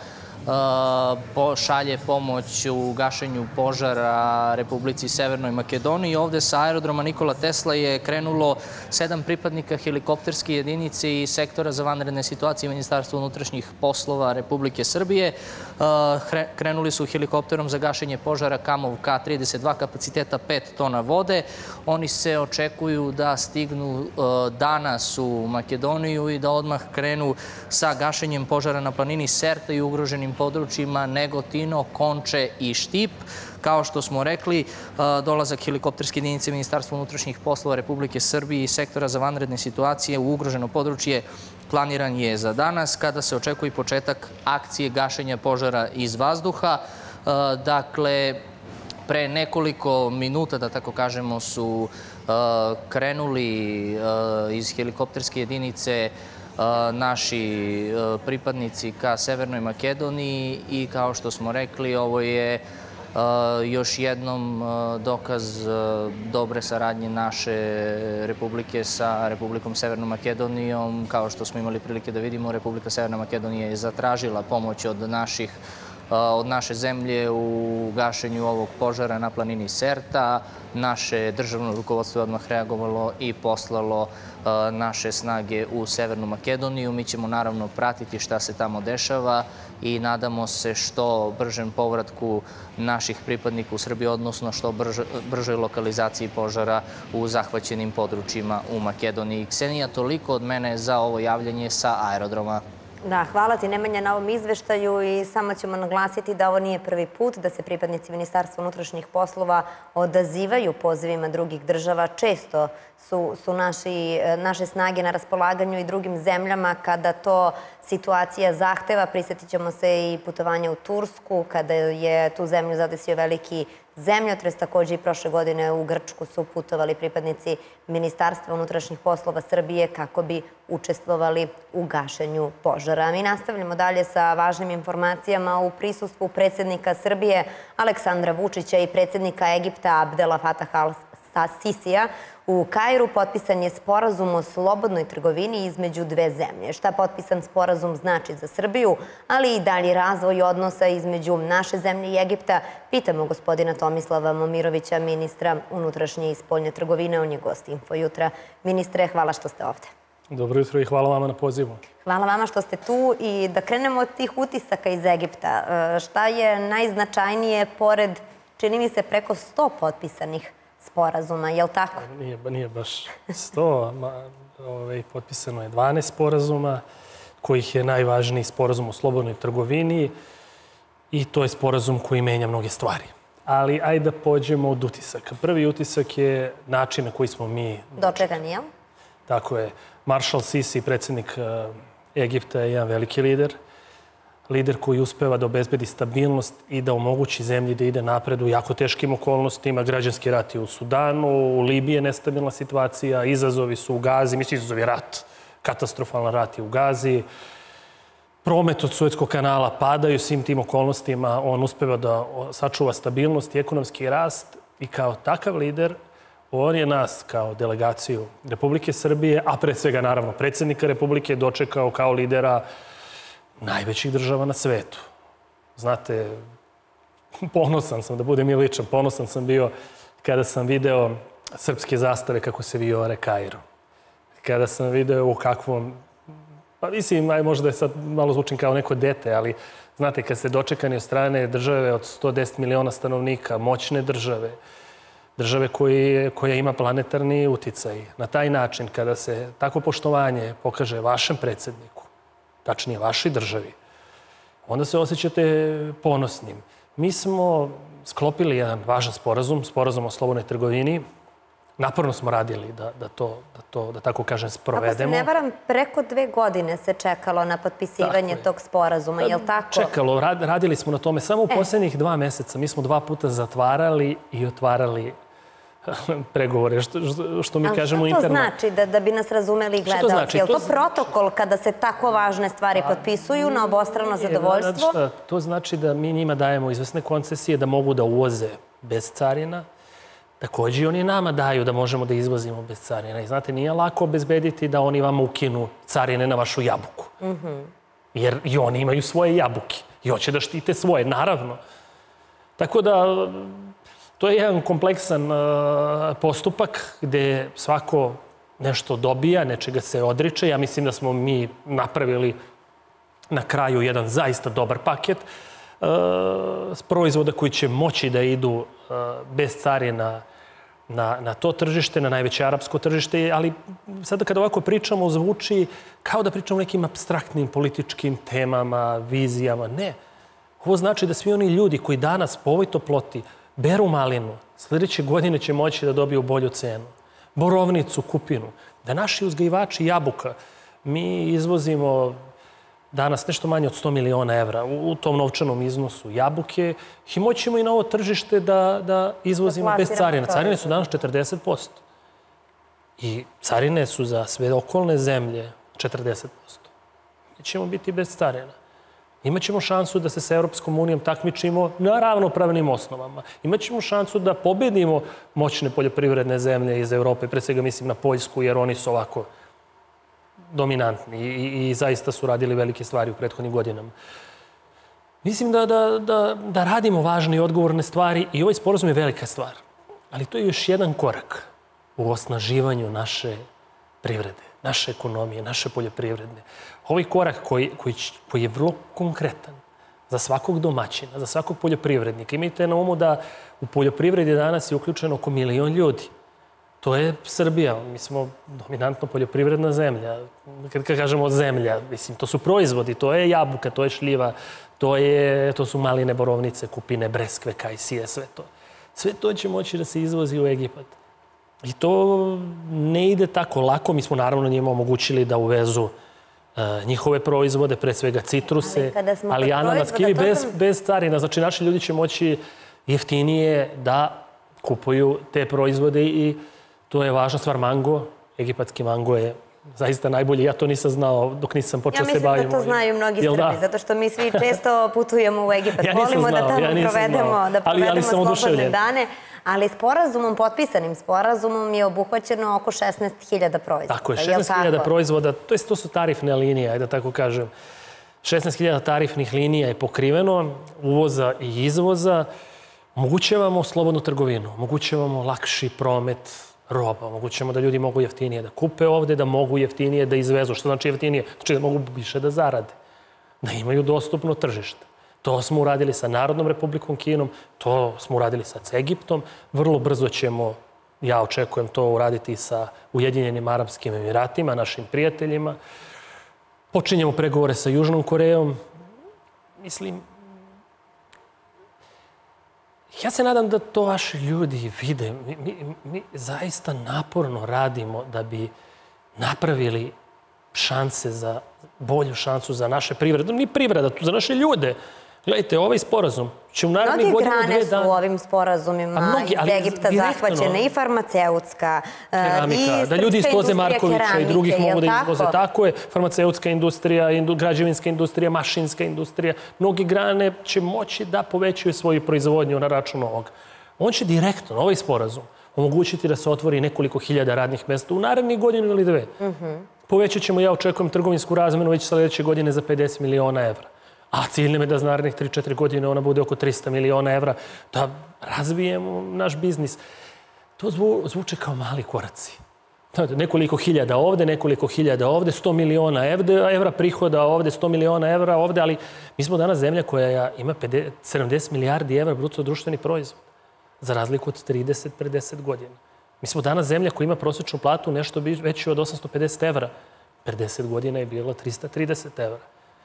šalje pomoć u gašenju požara Republici Severnoj Makedoniji. Ovde sa aerodroma Nikola Tesla je krenulo sedam pripadnika helikopterske jedinice i sektora za vanredne situacije Ministarstva unutrašnjih poslova Republike Srbije. Krenuli su helikopterom za gašenje požara Kamov K trideset dva kapaciteta pet tona vode. Oni se očekuju da stignu danas u Makedoniju i da odmah krenu sa gašenjem požara na planini Serta i ugroženim područjima Negotino, Konče i Štip. Kao što smo rekli, dolazak helikopterske jedinice Ministarstva unutrašnjih poslova Republike Srbije i sektora za vanredne situacije u ugroženo područje planiran je za danas, kada se očekuje početak akcije gašenja požara iz vazduha. Dakle, pre nekoliko minuta, da tako kažemo, su krenuli iz helikopterske jedinice naši pripadnici ka Severnoj Makedoniji i kao što smo rekli, ovo je još jednom dokaz dobre saradnje naše Republike sa Republikom Severnom Makedonijom. Kao što smo imali prilike da vidimo, Republika Severna Makedonija je zatražila pomoć od naših od naše zemlje u gašenju ovog požara na planini Serta. Naše državno rukovodstvo je odmah reagovalo i poslalo naše snage u Severnu Makedoniju. Mi ćemo naravno pratiti šta se tamo dešava i nadamo se što bržem povratku naših pripadnika u Srbiji, odnosno što bržoj lokalizaciji požara u zahvaćenim područjima u Makedoniji. Ksenija, toliko od mene za ovo javljanje sa aerodroma. Da, hvala ti Nemanja na ovom izveštaju i samo ćemo naglasiti da ovo nije prvi put da se pripadnici Ministarstva unutrašnjih poslova odazivaju pozivima drugih država. Često su, su naši, naše snage na raspolaganju i drugim zemljama kada to situacija zahteva. Prisjetit ćemo se i putovanja u Tursku kada je tu zemlju zadesio veliki zemljotres. Također i prošle godine u Grčku su putovali pripadnici Ministarstva unutrašnjih poslova Srbije kako bi učestvovali u gašenju požara. Mi nastavljamo dalje sa važnim informacijama u prisustvu predsjednika Srbije Aleksandra Vučića i predsjednika Egipta Abdela Fataha al-Sisija. U Kairu potpisan je sporazum o slobodnoj trgovini između dve zemlje. Šta potpisan sporazum znači za Srbiju, ali i dalji razvoj odnosa između naše zemlje i Egipta, pitamo gospodina Tomislava Momirovića, ministra unutrašnje i spoljne trgovine. On je gost Info jutra. Ministre, hvala što ste ovde. Dobro jutro i hvala vama na pozivu. Hvala vama što ste tu i da krenemo od tih utisaka iz Egipta. Šta je najznačajnije pored, čini mi se, preko sto potpisanih sporazuma, je li tako? Nije, nije baš sto, potpisano je dvanaest sporazuma, kojih je najvažniji sporazum o slobodnoj trgovini i to je sporazum koji menja mnoge stvari. Ali ajde da pođemo od utisaka. Prvi utisak je način na koji smo mi... Dočekani, jel? Tako je. Maršal Sisi, predsjednik Egipta, je jedan veliki lider. lider koji uspeva da obezbedi stabilnost i da omogući zemlji da ide napred u jako teškim okolnostima. Građanski rat je u Sudanu, u Libiji je nestabilna situacija, izazovi su u Gazi, mislim izazov je rat, katastrofalan rat je u Gazi. Promet od Suetskog kanala padaju svim tim okolnostima, on uspeva da sačuva stabilnost i ekonomski rast i kao takav lider on je nas kao delegaciju Republike Srbije, a pre svega naravno predsjednika Republike, dočekao kao lidera najvećih država na svetu. Znate, ponosan sam, da budem i ličan, ponosan sam bio kada sam video srpske zastave kako se vijore Kairo. Kada sam video u kakvom, pa mislim, možda je sad malo zvučim kao neko dete, ali znate, kad ste dočekani od strane države od sto deset miliona stanovnika, moćne države, države koje, koja ima planetarni uticaj. Na taj način, kada se tako poštovanje pokaže vašem predsjedniku, tačnije vašoj državi, onda se osjećate ponosnim. Mi smo sklopili jedan važan sporazum, sporazum o slobodnoj trgovini. Naporno smo radili da, da, to, da to, da tako kažem, sprovedemo. Ako se ne varam, preko dve godine se čekalo na potpisivanje tog sporazuma, je li tako? Čekalo, rad, radili smo na tome. Samo u e. posljednjih dva meseca mi smo dva puta zatvarali i otvarali pregovore, što, što mi kažemo interno. Što to znači, da, da bi nas razumeli i gledalci? Znači? Je li to, to protokol kada se tako važne stvari potpisuju na obostrano zadovoljstvo? Šta, to znači da mi njima dajemo izvesne koncesije da mogu da uvoze bez carina. Također i oni nama daju da možemo da izvozimo bez carina. I znate, nije lako obezbediti da oni vam ukinu carine na vašu jabuku. Mm-hmm. Jer i oni imaju svoje jabuke. I hoće da štite svoje, naravno. Tako da, to je jedan kompleksan uh, postupak gde svako nešto dobija, nečega se odriče. Ja mislim da smo mi napravili na kraju jedan zaista dobar paket uh, s proizvoda koji će moći da idu uh, bez carina na, na to tržište, na najveće arapsko tržište. Ali sada kada ovako pričamo, zvuči kao da pričamo o nekim apstraktnim političkim temama, vizijama. Ne. Ovo znači da svi oni ljudi koji danas po ovoj toploti beru malinu, sljedeće godine će moći da dobiju bolju cenu. Borovnicu, kupinu. Da naši uzgajivači jabuka, mi izvozimo danas nešto manje od sto miliona evra u tom novčanom iznosu jabuke i moćemo i na ovo tržište da, da izvozimo da bez carina. Carine su danas četrdeset posto. I carine su za sve okolne zemlje četrdeset posto. Mi ćemo biti bez carina. Imaćemo šansu da se sa Europskom unijom takmičimo na ravnopravnim osnovama. Imaćemo šansu da pobedimo moćne poljoprivredne zemlje iz Evrope, pre svega mislim na Poljsku, jer oni su ovako dominantni i, i zaista su radili velike stvari u prethodnim godinama. Mislim da, da, da, da radimo važne i odgovorne stvari i ovaj sporazum je velika stvar. Ali to je još jedan korak u osnaživanju naše privrede, naše ekonomije, naše poljoprivredne. Ovaj korak koji, koji, koji je vrlo konkretan za svakog domaćina, za svakog poljoprivrednika. Imajte na umu da u poljoprivredi danas je uključeno oko milion ljudi. To je Srbija. Mi smo dominantno poljoprivredna zemlja. Kad kažemo zemlja, mislim, to su proizvodi, to je jabuka, to je šljiva, to, je, to su maline, borovnice, kupine, breskve, kajsije, sve to. Sve to će moći da se izvozi u Egipat. I to ne ide tako lako. Mi smo naravno njima omogućili da uvezu uh, njihove proizvode, pre svega citruse, ali, ali ananas, kivi, bez, sam... bez carina. Znači, naši ljudi će moći jeftinije da kupuju te proizvode i to je važna stvar. Mango, egipatski mango je zaista najbolji. Ja to nisam znao dok nisam počeo se baviti. Ja mislim da to znaju mnogi Srbi, da? Zato što mi svi često putujemo u Egipat. Ja Volimo znao, da tamo ja provedemo, da provedemo ali, ali slobodne dane. Ali sporazumom, potpisanim sporazumom je obuhvaćeno oko šesnaest hiljada proizvoda. Tako je, šesnaest hiljada proizvoda, to, je, to su tarifne linije, ajde da tako kažem. šesnaest hiljada tarifnih linija je pokriveno, uvoza i izvoza. Omogućavamo slobodnu trgovinu, omogućavamo lakši promet roba, omogućavamo da ljudi mogu jeftinije da kupe ovde, da mogu jeftinije da izvezu. Što znači jeftinije? Znači da mogu više da zarade, da imaju dostupno tržište. To smo uradili sa Narodnom Republikom Kinom, to smo uradili sa Egiptom. Vrlo brzo ćemo, ja očekujem to uraditi sa Ujedinjenim Arapskim Emiratima, našim prijateljima. Počinjemo pregovore sa Južnom Korejom. Mislim, ja se nadam da to vaši ljudi vide. Mi, mi, mi zaista naporno radimo da bi napravili šanse za, bolju šansu za naše privrede. Ni privreda, za naše ljude. Gledajte, ovaj sporazum će u narednih godinu dve dana... Mnogi grane su u ovim sporazumima iz Egipta zahvaćene, i farmaceutska, i da ljudi izvoze Markovića i drugih mogu da izvoze. Tako je, farmaceutska industrija, građevinska industrija, mašinska industrija. Mnogi grane će moći da povećaju svoju proizvodnju na račun ovoga. On će direktno, ovaj sporazum, omogućiti da se otvori nekoliko hiljada radnih mesta u narednih godinu ili dve. Povećat ćemo, ja očekujem, trgovinsku razmenu već sledeće godine za pedeset miliona evra. A cilj nam je da za narednih tri četiri godine ona bude oko trista miliona evra, da razvijemo naš biznis. To zvuče kao mali koraci. Nekoliko hiljada ovde, nekoliko hiljada ovde, sto miliona evra prihoda ovde, sto miliona evra ovde, ali mi smo danas zemlja koja ima sedamdeset milijardi evra bruto društveni proizvod, za razliku od trideset pre deset godina. Mi smo danas zemlja koja ima prosječnu platu nešto veću od osamsto pedeset evra. Pre deset godina je bilo trista trideset evra.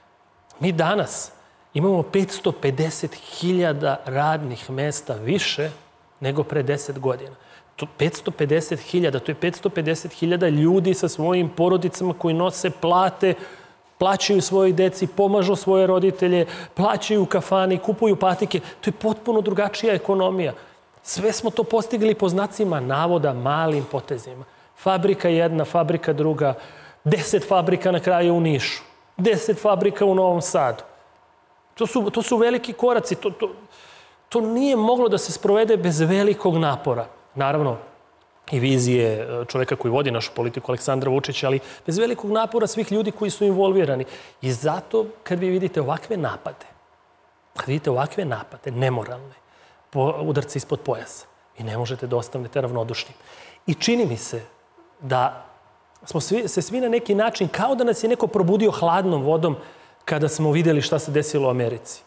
Mi danas imamo petsto pedeset hiljada radnih mesta više nego pre deset godina. petsto pedeset hiljada, to je petsto pedeset hiljada ljudi sa svojim porodicama koji nose plate, plaćaju svoje deci, pomažu svoje roditelje, plaćaju kafani, kupuju patike. To je potpuno drugačija ekonomija. Sve smo to postigli po znacima navoda, malim potezima. Fabrika jedna, fabrika druga, deset fabrika na kraju u Nišu, deset fabrika u Novom Sadu. To su, to su veliki koraci. To, to, to nije moglo da se sprovede bez velikog napora. Naravno, i vizije čoveka koji vodi našu politiku, Aleksandra Vučića, ali bez velikog napora svih ljudi koji su involvirani. I zato, kad vi vidite ovakve napade, kad vidite ovakve napade, nemoralne, udarce ispod pojasa, vi ne možete da ostanete ravnodušni. I čini mi se da smo svi, se svi na neki način, kao da nas je neko probudio hladnom vodom kada smo vidjeli šta se desilo u Americi.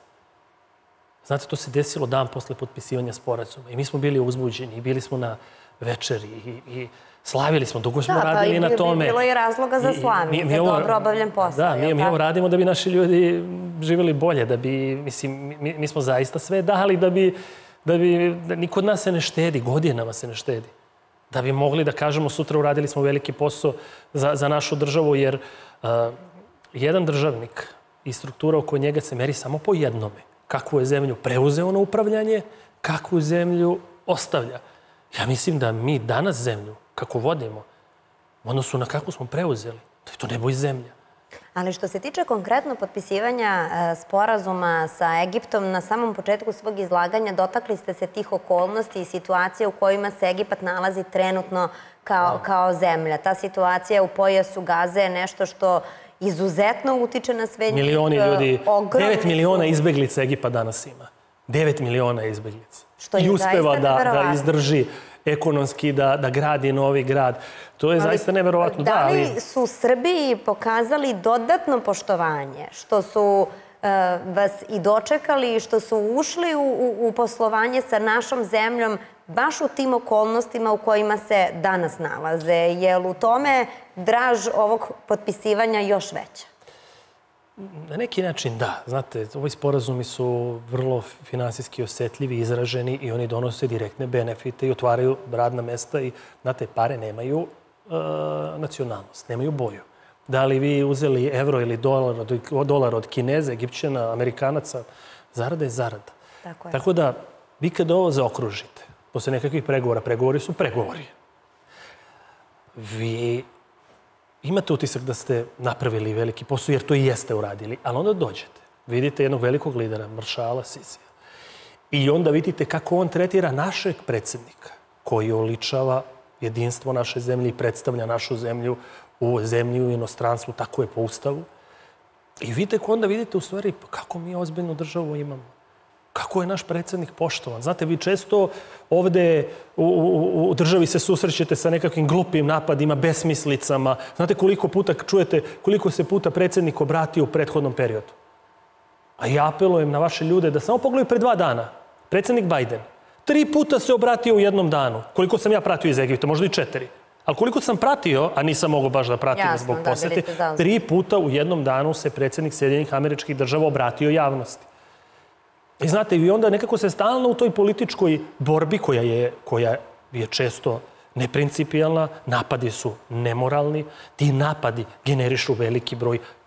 Znate, to se desilo dan posle potpisivanja sporazuma. I mi smo bili uzbuđeni i bili smo na večeri i, i slavili smo. Dugo smo da, radili pa na tome. Da, bilo je razloga za slavlje, za dobro obavljen posao. Da, mi, mi ovo radimo da bi naši ljudi živjeli bolje, da bi, mislim, mi, mi smo zaista sve dali da bi, da bi, da niko od nas se ne štedi, godinama se ne štedi. Da bi mogli da kažemo sutra uradili smo veliki posao za, za našu državu, jer uh, jedan državnik i struktura oko njega se meri samo po jednome. Kakvu je zemlju preuzeo na upravljanje, kakvu zemlju ostavlja. Ja mislim da mi danas zemlju, kako vodimo, u odnosu na kakvu smo preuzeli, to je to nebo i zemlja. Ali što se tiče konkretno potpisivanja sporazuma sa Egiptom, na samom početku svog izlaganja dotakli ste se tih okolnosti i situacije u kojima se Egipat nalazi trenutno kao, kao zemlja. Ta situacija u pojasu Gaze je nešto što izuzetno utiče na sve njih. Milioni ljudi, devet miliona izbeglica Egipat danas ima. Devet miliona izbeglica. I uspeva da, da izdrži ekonomski, da, da gradi novi grad. To je ali, zaista neverovatno. Da li da, ali... su Srbiji pokazali dodatno poštovanje, što su uh, vas i dočekali i što su ušli u, u, u poslovanje sa našom zemljom baš u tim okolnostima u kojima se danas nalaze? Je li u tome draž ovog potpisivanja još veća? Na neki način da. Znate, ovi sporazumi su vrlo finansijski osetljivi, izraženi i oni donose direktne benefite i otvaraju radna mesta i, znate, pare nemaju uh, nacionalnost, nemaju boju. Da li vi uzeli evro ili dolar od, dolar od Kineza, Egipćana, Amerikanaca, zarada je zarada. Tako je. Tako da, vi kad ovo zaokružite, posle nekakvih pregovora, pregovori su pregovori. Vi imate utisak da ste napravili veliki posao, jer to i jeste uradili, ali onda dođete, vidite jednog velikog lidera, maršala Sisija, i onda vidite kako on tretira našeg predsjednika, koji oličava jedinstvo naše zemlje i predstavlja našu zemlju u zemlji u inostranstvu, tako je po ustavu. I vidite ko onda vidite u stvari kako mi ozbiljnu državu imamo. Kako je naš predsjednik poštovan. Znate, vi često ovde u, u, u državi se susrećete sa nekakvim glupim napadima, besmislicama. Znate koliko puta čujete, koliko se puta predsjednik obratio u prethodnom periodu. A ja apelujem na vaše ljude da samo pogledaju pre dva dana. Predsjednik Biden tri puta se obratio u jednom danu. Koliko sam ja pratio iz Egipta, možda i četiri. Ali koliko sam pratio, a nisam mogao baš da pratim Jasno, zbog da, posete, tri puta u jednom danu se predsjednik Sjedinjenih Američkih Država obratio javnosti. I znate, i onda nekako se stalno u toj političkoj borbi koja je, koja je često neprincipijalna, napadi su nemoralni, ti napadi generišu veliki broj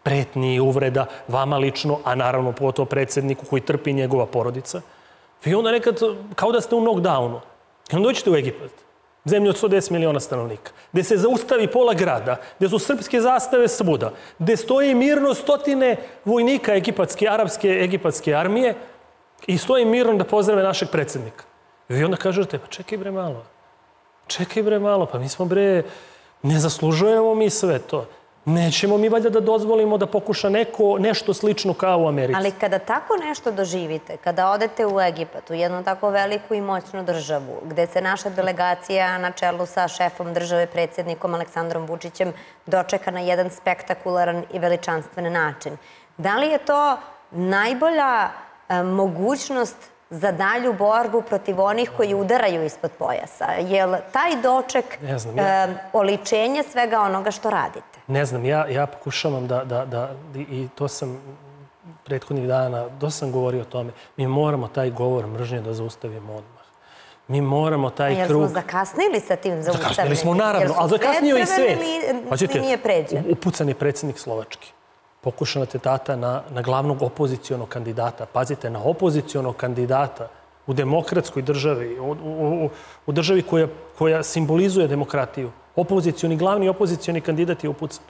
pretnji, uvreda, vama lično, a naravno pogotovo predsjedniku koji trpi njegova porodica. Vi onda nekad, kao da ste u knockdownu, i onda dođete u Egipat, zemlju od sto deset miliona stanovnika, gde se zaustavi pola grada, gde su srpske zastave svuda, gde stoji mirno stotine vojnika egipatske, arapske egipatske armije i stoji mirno da pozdrave našeg predsjednika. I vi onda kažete, pa čekaj bre malo, čekaj bre malo, pa mi smo bre, ne zaslužujemo mi sve to. Nećemo mi valjda da dozvolimo da pokuša neko nešto slično kao u Americi. Ali kada tako nešto doživite, kada odete u Egipat, u jednu tako veliku i moćnu državu, gde se naša delegacija na čelu sa šefom države, predsjednikom Aleksandrom Vučićem, dočeka na jedan spektakularan i veličanstven način, da li je to najbolja e, mogućnost za dalju borbu protiv onih koji udaraju ispod pojasa? Je li taj doček Ne znam, ja- e, oličenje svega onoga što radite? Ne znam, ja, ja pokušavam da, da, da, i to sam prethodnih dana, dosta sam govorio o tome, mi moramo taj govor mržnje da zaustavimo odmah. Mi moramo taj Jer krug... smo zakasnili sa tim zaustavljanjem? Zakasnili smo, naravno, ali zakasnio i svet. Pazite, linije pređe. Upucan je predsjednik Slovački. Pokušan atentata na, na glavnog opozicijonog kandidata. Pazite, na opozicijonog kandidata u demokratskoj državi, u, u, u, u državi koja, koja simbolizuje demokratiju. Opozicioni, glavni opozicioni kandidat je upucan.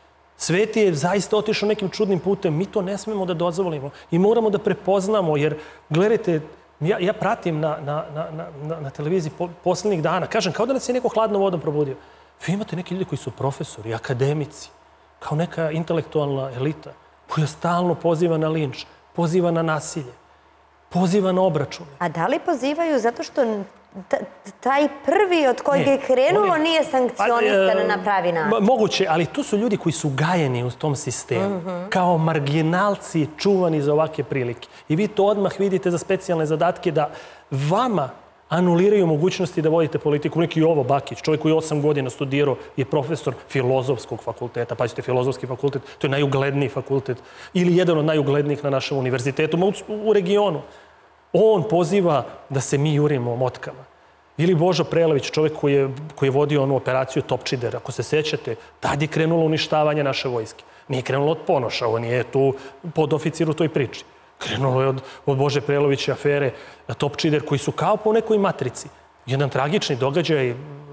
Svet je zaista otišao nekim čudnim putem. Mi to ne smemo da dozvolimo. I moramo da prepoznamo, jer, gledajte, ja, ja pratim na, na, na, na, na televiziji po, posljednjih dana. Kažem, kao da nas je neko hladnom vodom probudio. Vi imate neki ljudi koji su profesori, akademici, kao neka intelektualna elita, koja stalno poziva na linč, poziva na nasilje, poziva na obračune. A da li pozivaju zato što ta- taj prvi od kojeg Ne, je krenulo oni- nije sankcionisan Pa, na pravi način? Ma- Moguće, ali to su ljudi koji su gajeni u tom sistemu. Kao marginalci čuvani za ovakve prilike. I vi to odmah vidite za specijalne zadatke da vama anuliraju mogućnosti da vodite politiku. Neki Jovo Bakić, čovjek koji je osam godina studirao, je profesor filozofskog fakulteta. Pazite, filozofski fakultet, to je najugledniji fakultet ili jedan od najuglednijih na našem univerzitetu, ma u, u regionu. On poziva da se mi jurimo motkama. Ili Božo Prelević, čovjek koji je, koji je vodio onu operaciju Topčider. Ako se sećate, tad je krenulo uništavanje naše vojske. Nije krenulo od Ponoša, on je tu podoficir u toj priči. Krenulo je od, od Bože Prelovića afere Topčider, koji su kao po nekoj matrici. Jedan tragični događaj,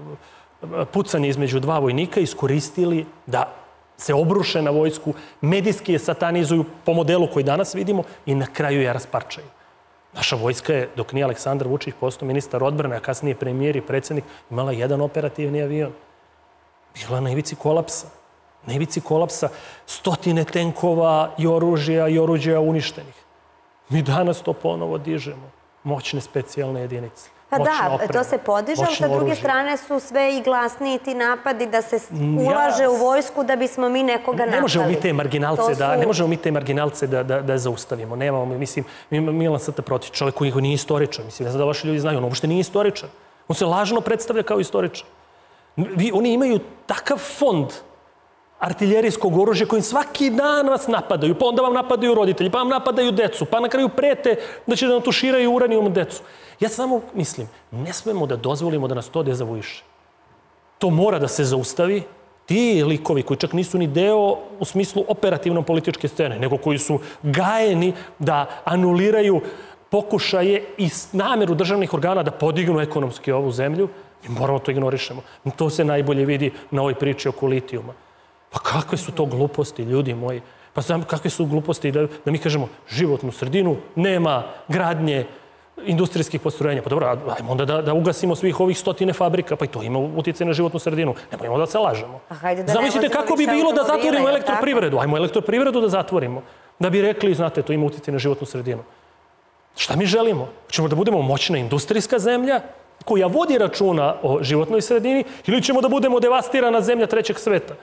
pucanje između dva vojnika, iskoristili da se obruše na vojsku, medijski je satanizuju po modelu koji danas vidimo i na kraju je rasparčaju. Naša vojska je, dok nije Aleksandar Vučić postao ministar odbrane, a kasnije premijer i predsjednik, imala jedan operativni avion. Bila na ivici kolapsa. Na ivici kolapsa stotine tenkova i oružja i oruđaja uništenih. Mi danas to ponovo dižemo. Moćne specijalne jedinice. Pa moćna da, oprema, to se podiže, ali moćno sa druge oružje. strane su sve i glasniji ti napadi da se Ja- ulaže u vojsku da bismo mi nekoga napali. Ne možemo mi te marginalce To da, su- ne možemo mi te marginalce da, da, da zaustavimo. Nemamo, mi, mislim, mi- Milan Sata Protić, čovjek koji nije istoričan. Mislim, ne znam da vaši ljudi znaju, on uopšte nije istoričan. On se lažno predstavlja kao istoričan. Vi, oni imaju takav fond artiljerijskog oružja kojim svaki dan vas napadaju, pa onda vam napadaju roditelji, pa vam napadaju decu, pa na kraju prete da će da natuširaju uranijom decu. Ja samo mislim, ne smemo da dozvolimo da nas to dezavuiše. To mora da se zaustavi. Ti likovi koji čak nisu ni deo u smislu operativno-političke scene, nego koji su gajeni da anuliraju pokušaje i nameru državnih organa da podignu ekonomski ovu zemlju, mi moramo to ignorišemo. To se najbolje vidi na ovoj priči oko litijuma. Pa kakve su to gluposti, ljudi moji? Pa znam kakve su gluposti da, da mi kažemo životnu sredinu, nema gradnje industrijskih postrojenja. Pa dobro, ajmo onda da, da ugasimo svih ovih stotine fabrika, pa i to ima utjecaj na životnu sredinu. Nemojmo da se lažemo. Pa hajde da ne Zamislite vozimo kako bi više bilo da automobile, zatvorimo jel' elektroprivredu. Ajmo elektroprivredu da zatvorimo. Da bi rekli, znate, to ima utjecaj na životnu sredinu. Šta mi želimo? Hoćemo da budemo moćna industrijska zemlja koja vodi računa o životnoj sredini ili ćemo da budemo devastirana zemlja trećeg sveta?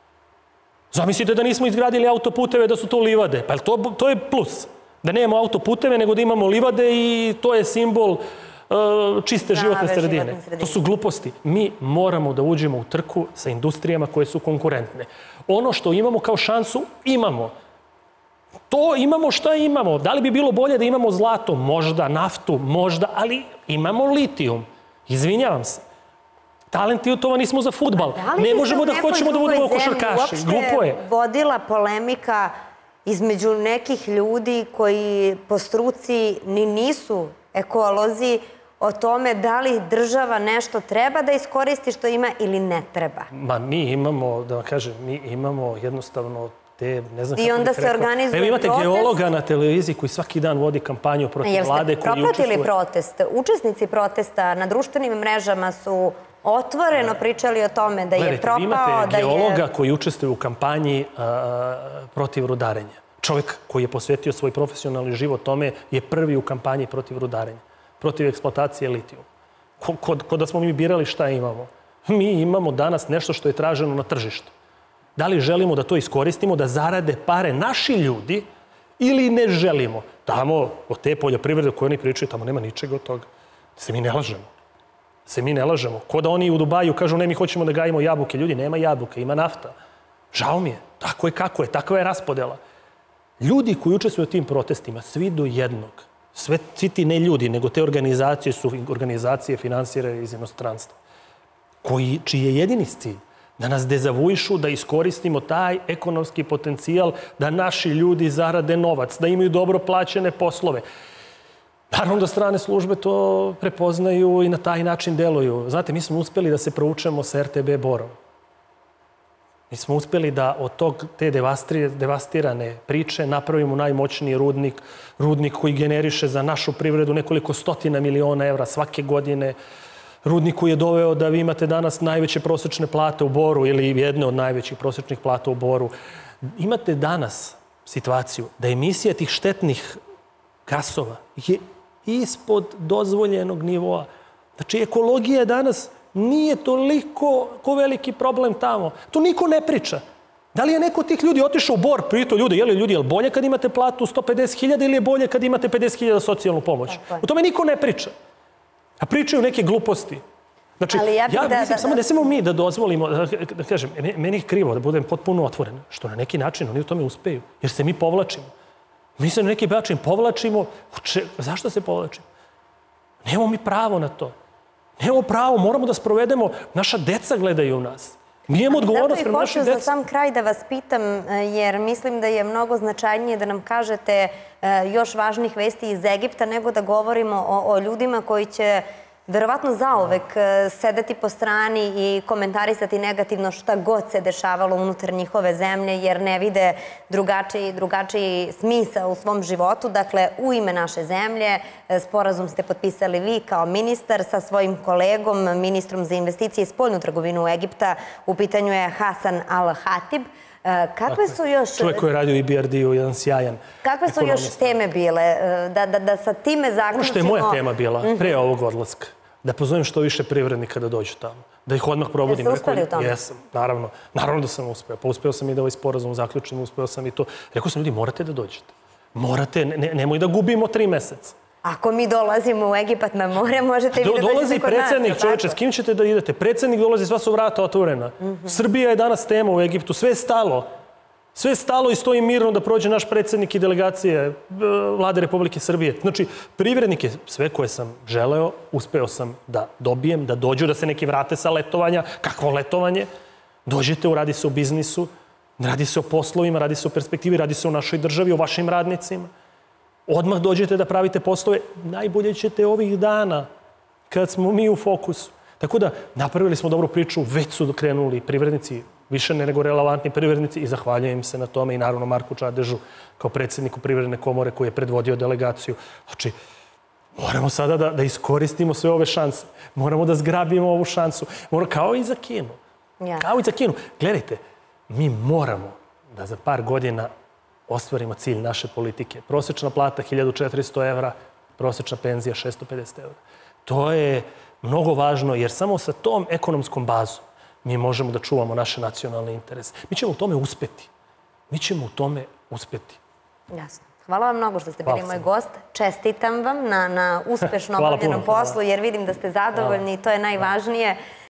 Zamislite da nismo izgradili autoputeve, da su to livade. Pa to, to je plus. Da nemamo autoputeve, nego da imamo livade i to je simbol uh, čiste životne sredine. životne sredine. To su gluposti. Mi moramo da uđemo u trku sa industrijama koje su konkurentne. Ono što imamo kao šansu, imamo. To imamo šta imamo. Da li bi bilo bolje da imamo zlato? Možda, naftu, možda, ali imamo litijum. Izvinjavam se. talentovani smo za fudbal. Ne možemo da hoćemo da budemo košarkaši. Glupo je. Vodila polemika između nekih ljudi koji po struci ni nisu ekolozi o tome da li država nešto treba da iskoristi što ima ili ne treba. Ma mi imamo, da vam kažem, mi imamo jednostavno te, ne znam kako bih rekao. I onda se organizuje protest. Imate geologa na televiziji koji svaki dan vodi kampanju protiv vlade koji učestvuje. Jeste propratili protest? Učesnici protesta na društvenim mrežama su otvoreno pričali o tome da je propao, da je... Imate geologa koji učestvuje u kampanji protiv rudarenja. Čovjek koji je posvetio svoj profesionalni život tome je prvi u kampanji protiv rudarenja, protiv eksploatacije litijuma. Ko da smo mi birali šta imamo. Mi imamo danas nešto što je traženo na tržištu. Da li želimo da to iskoristimo, da zarade pare naši ljudi ili ne želimo? Tamo, od te poljoprivrede koje oni pričaju, tamo nema ničega od toga. Se mi ne lažemo. Se mi ne lažemo. Ko da oni u Dubaju kažu ne, mi hoćemo da gajimo jabuke. Ljudi, nema jabuke, ima nafta. Žao mi je. Tako je kako je. Takva je raspodela. Ljudi koji učestvuju u tim protestima, svi do jednog, svi ti ne ljudi, nego te organizacije su organizacije finansirane iz inostranstva, čiji je jedini cilj da nas dezavuišu, da iskoristimo taj ekonomski potencijal, da naši ljudi zarade novac, da imaju dobro plaćene poslove. Naravno da strane službe to prepoznaju i na taj način deluju. Znate, mi smo uspeli da se proučemo sa R T B Borom. Mi smo uspeli da od tog, te devastirane priče napravimo najmoćniji rudnik, rudnik koji generiše za našu privredu nekoliko stotina miliona evra svake godine, rudnik koji je doveo da vi imate danas najveće prosječne plate u Boru ili jedne od najvećih prosječnih plata u Boru. Imate danas situaciju da emisija tih štetnih gasova je ispod dozvoljenog nivoa. Znači, ekologija danas nije toliko ko veliki problem tamo. To niko ne priča. Da li je neko od tih ljudi otišao u Bor, pitao ljudi, je li ljudi, je li bolje kad imate platu sto pedeset hiljada ili je bolje kad imate pedeset hiljada socijalnu pomoć? O tome niko ne priča. A pričaju neke gluposti. Znači, ja mislim, samo ne smemo mi da dozvolimo, da kažem, meni je krivo da budem potpuno otvoren, što na neki način oni u tome uspeju, jer se mi povlačimo. Mi se na neki način povlačimo. Zašto se povlačimo? Nemamo mi pravo na to. Nemamo pravo, moramo da sprovedemo, naša deca gledaju u nas. Mi imamo odgovornost prema našim deca. Zato i hoću za sam kraj da vas pitam, jer mislim da je mnogo značajnije da nam kažete još važnih vesti iz Egipta, nego da govorimo o ljudima koji će verovatno zauvek sedeti po strani i komentarisati negativno šta god se dešavalo unutar njihove zemlje, jer ne vide drugačiji smisao u svom životu. Dakle, u ime naše zemlje sporazum ste potpisali vi kao ministar sa svojim kolegom, ministrom za investicije i spoljnu trgovinu Egipta. U pitanju je Hasan Al-Hatib. Kakve su još... Čovjek koji je radio u I B R D-u, jedan sjajan ekonomista. Kakve su još teme bile? Da sa time zaključimo... Ono što je moja tema bila, pre ovog odlaska, da pozovem što više privrednika da dođu tamo. Da ih odmah probudim. Jeste uspeli u tome? Jesam, naravno. Naravno da sam uspeo. Pa uspeo sam i da ovaj sporazum zaključim, uspeo sam i to. Rekao sam, ljudi, morate da dođete. Morate, nemoj da gubimo tri meseca. Ako mi dolazimo u Egipat na more, možete i vi da dođete kod nas. Dolazi predsjednik, čovječe, s kim ćete da idete? Predsjednik dolazi, sva su vrata otvorena. Srbija je danas tema u Egiptu, sve je stalo. Sve je stalo i stoji mirno da prođe naš predsjednik i delegacije Vlade Republike Srbije. Znači, privrednike, sve koje sam želeo, uspeo sam da dobijem, da dođu, da se neki vrate sa letovanja. Kakvo letovanje? Dođete, radi se o biznisu, radi se o poslovima, radi se o perspektivi, radi se o našoj državi, o vašim radnicima. Odmah dođete da pravite poslove. Najbolje ćete ovih dana, kad smo mi u fokusu. Tako da, napravili smo dobru priču, već su krenuli privrednici, više nego relevantni privrednici i zahvaljujem im se na tome i naravno Marku Čadežu kao predsjedniku Privredne komore koji je predvodio delegaciju. Znači, moramo sada da iskoristimo sve ove šanse. Moramo da zgrabimo ovu šansu. Kao i za Kinu. Kao i za Kinu. Gledajte, mi moramo da za par godina ostvarimo cilj naše politike. Prosječna plata hiljadu četiristo evra, prosječna penzija šesto pedeset evra. To je mnogo važno jer samo sa tom ekonomskom bazom mi možemo da čuvamo naše nacionalne interese. Mi ćemo u tome uspeti. Mi ćemo u tome uspeti. Jasno. Hvala vam mnogo što ste bili moj gost. Čestitam vam na uspešno obavljenom poslu, jer vidim da ste zadovoljni i to je najvažnije.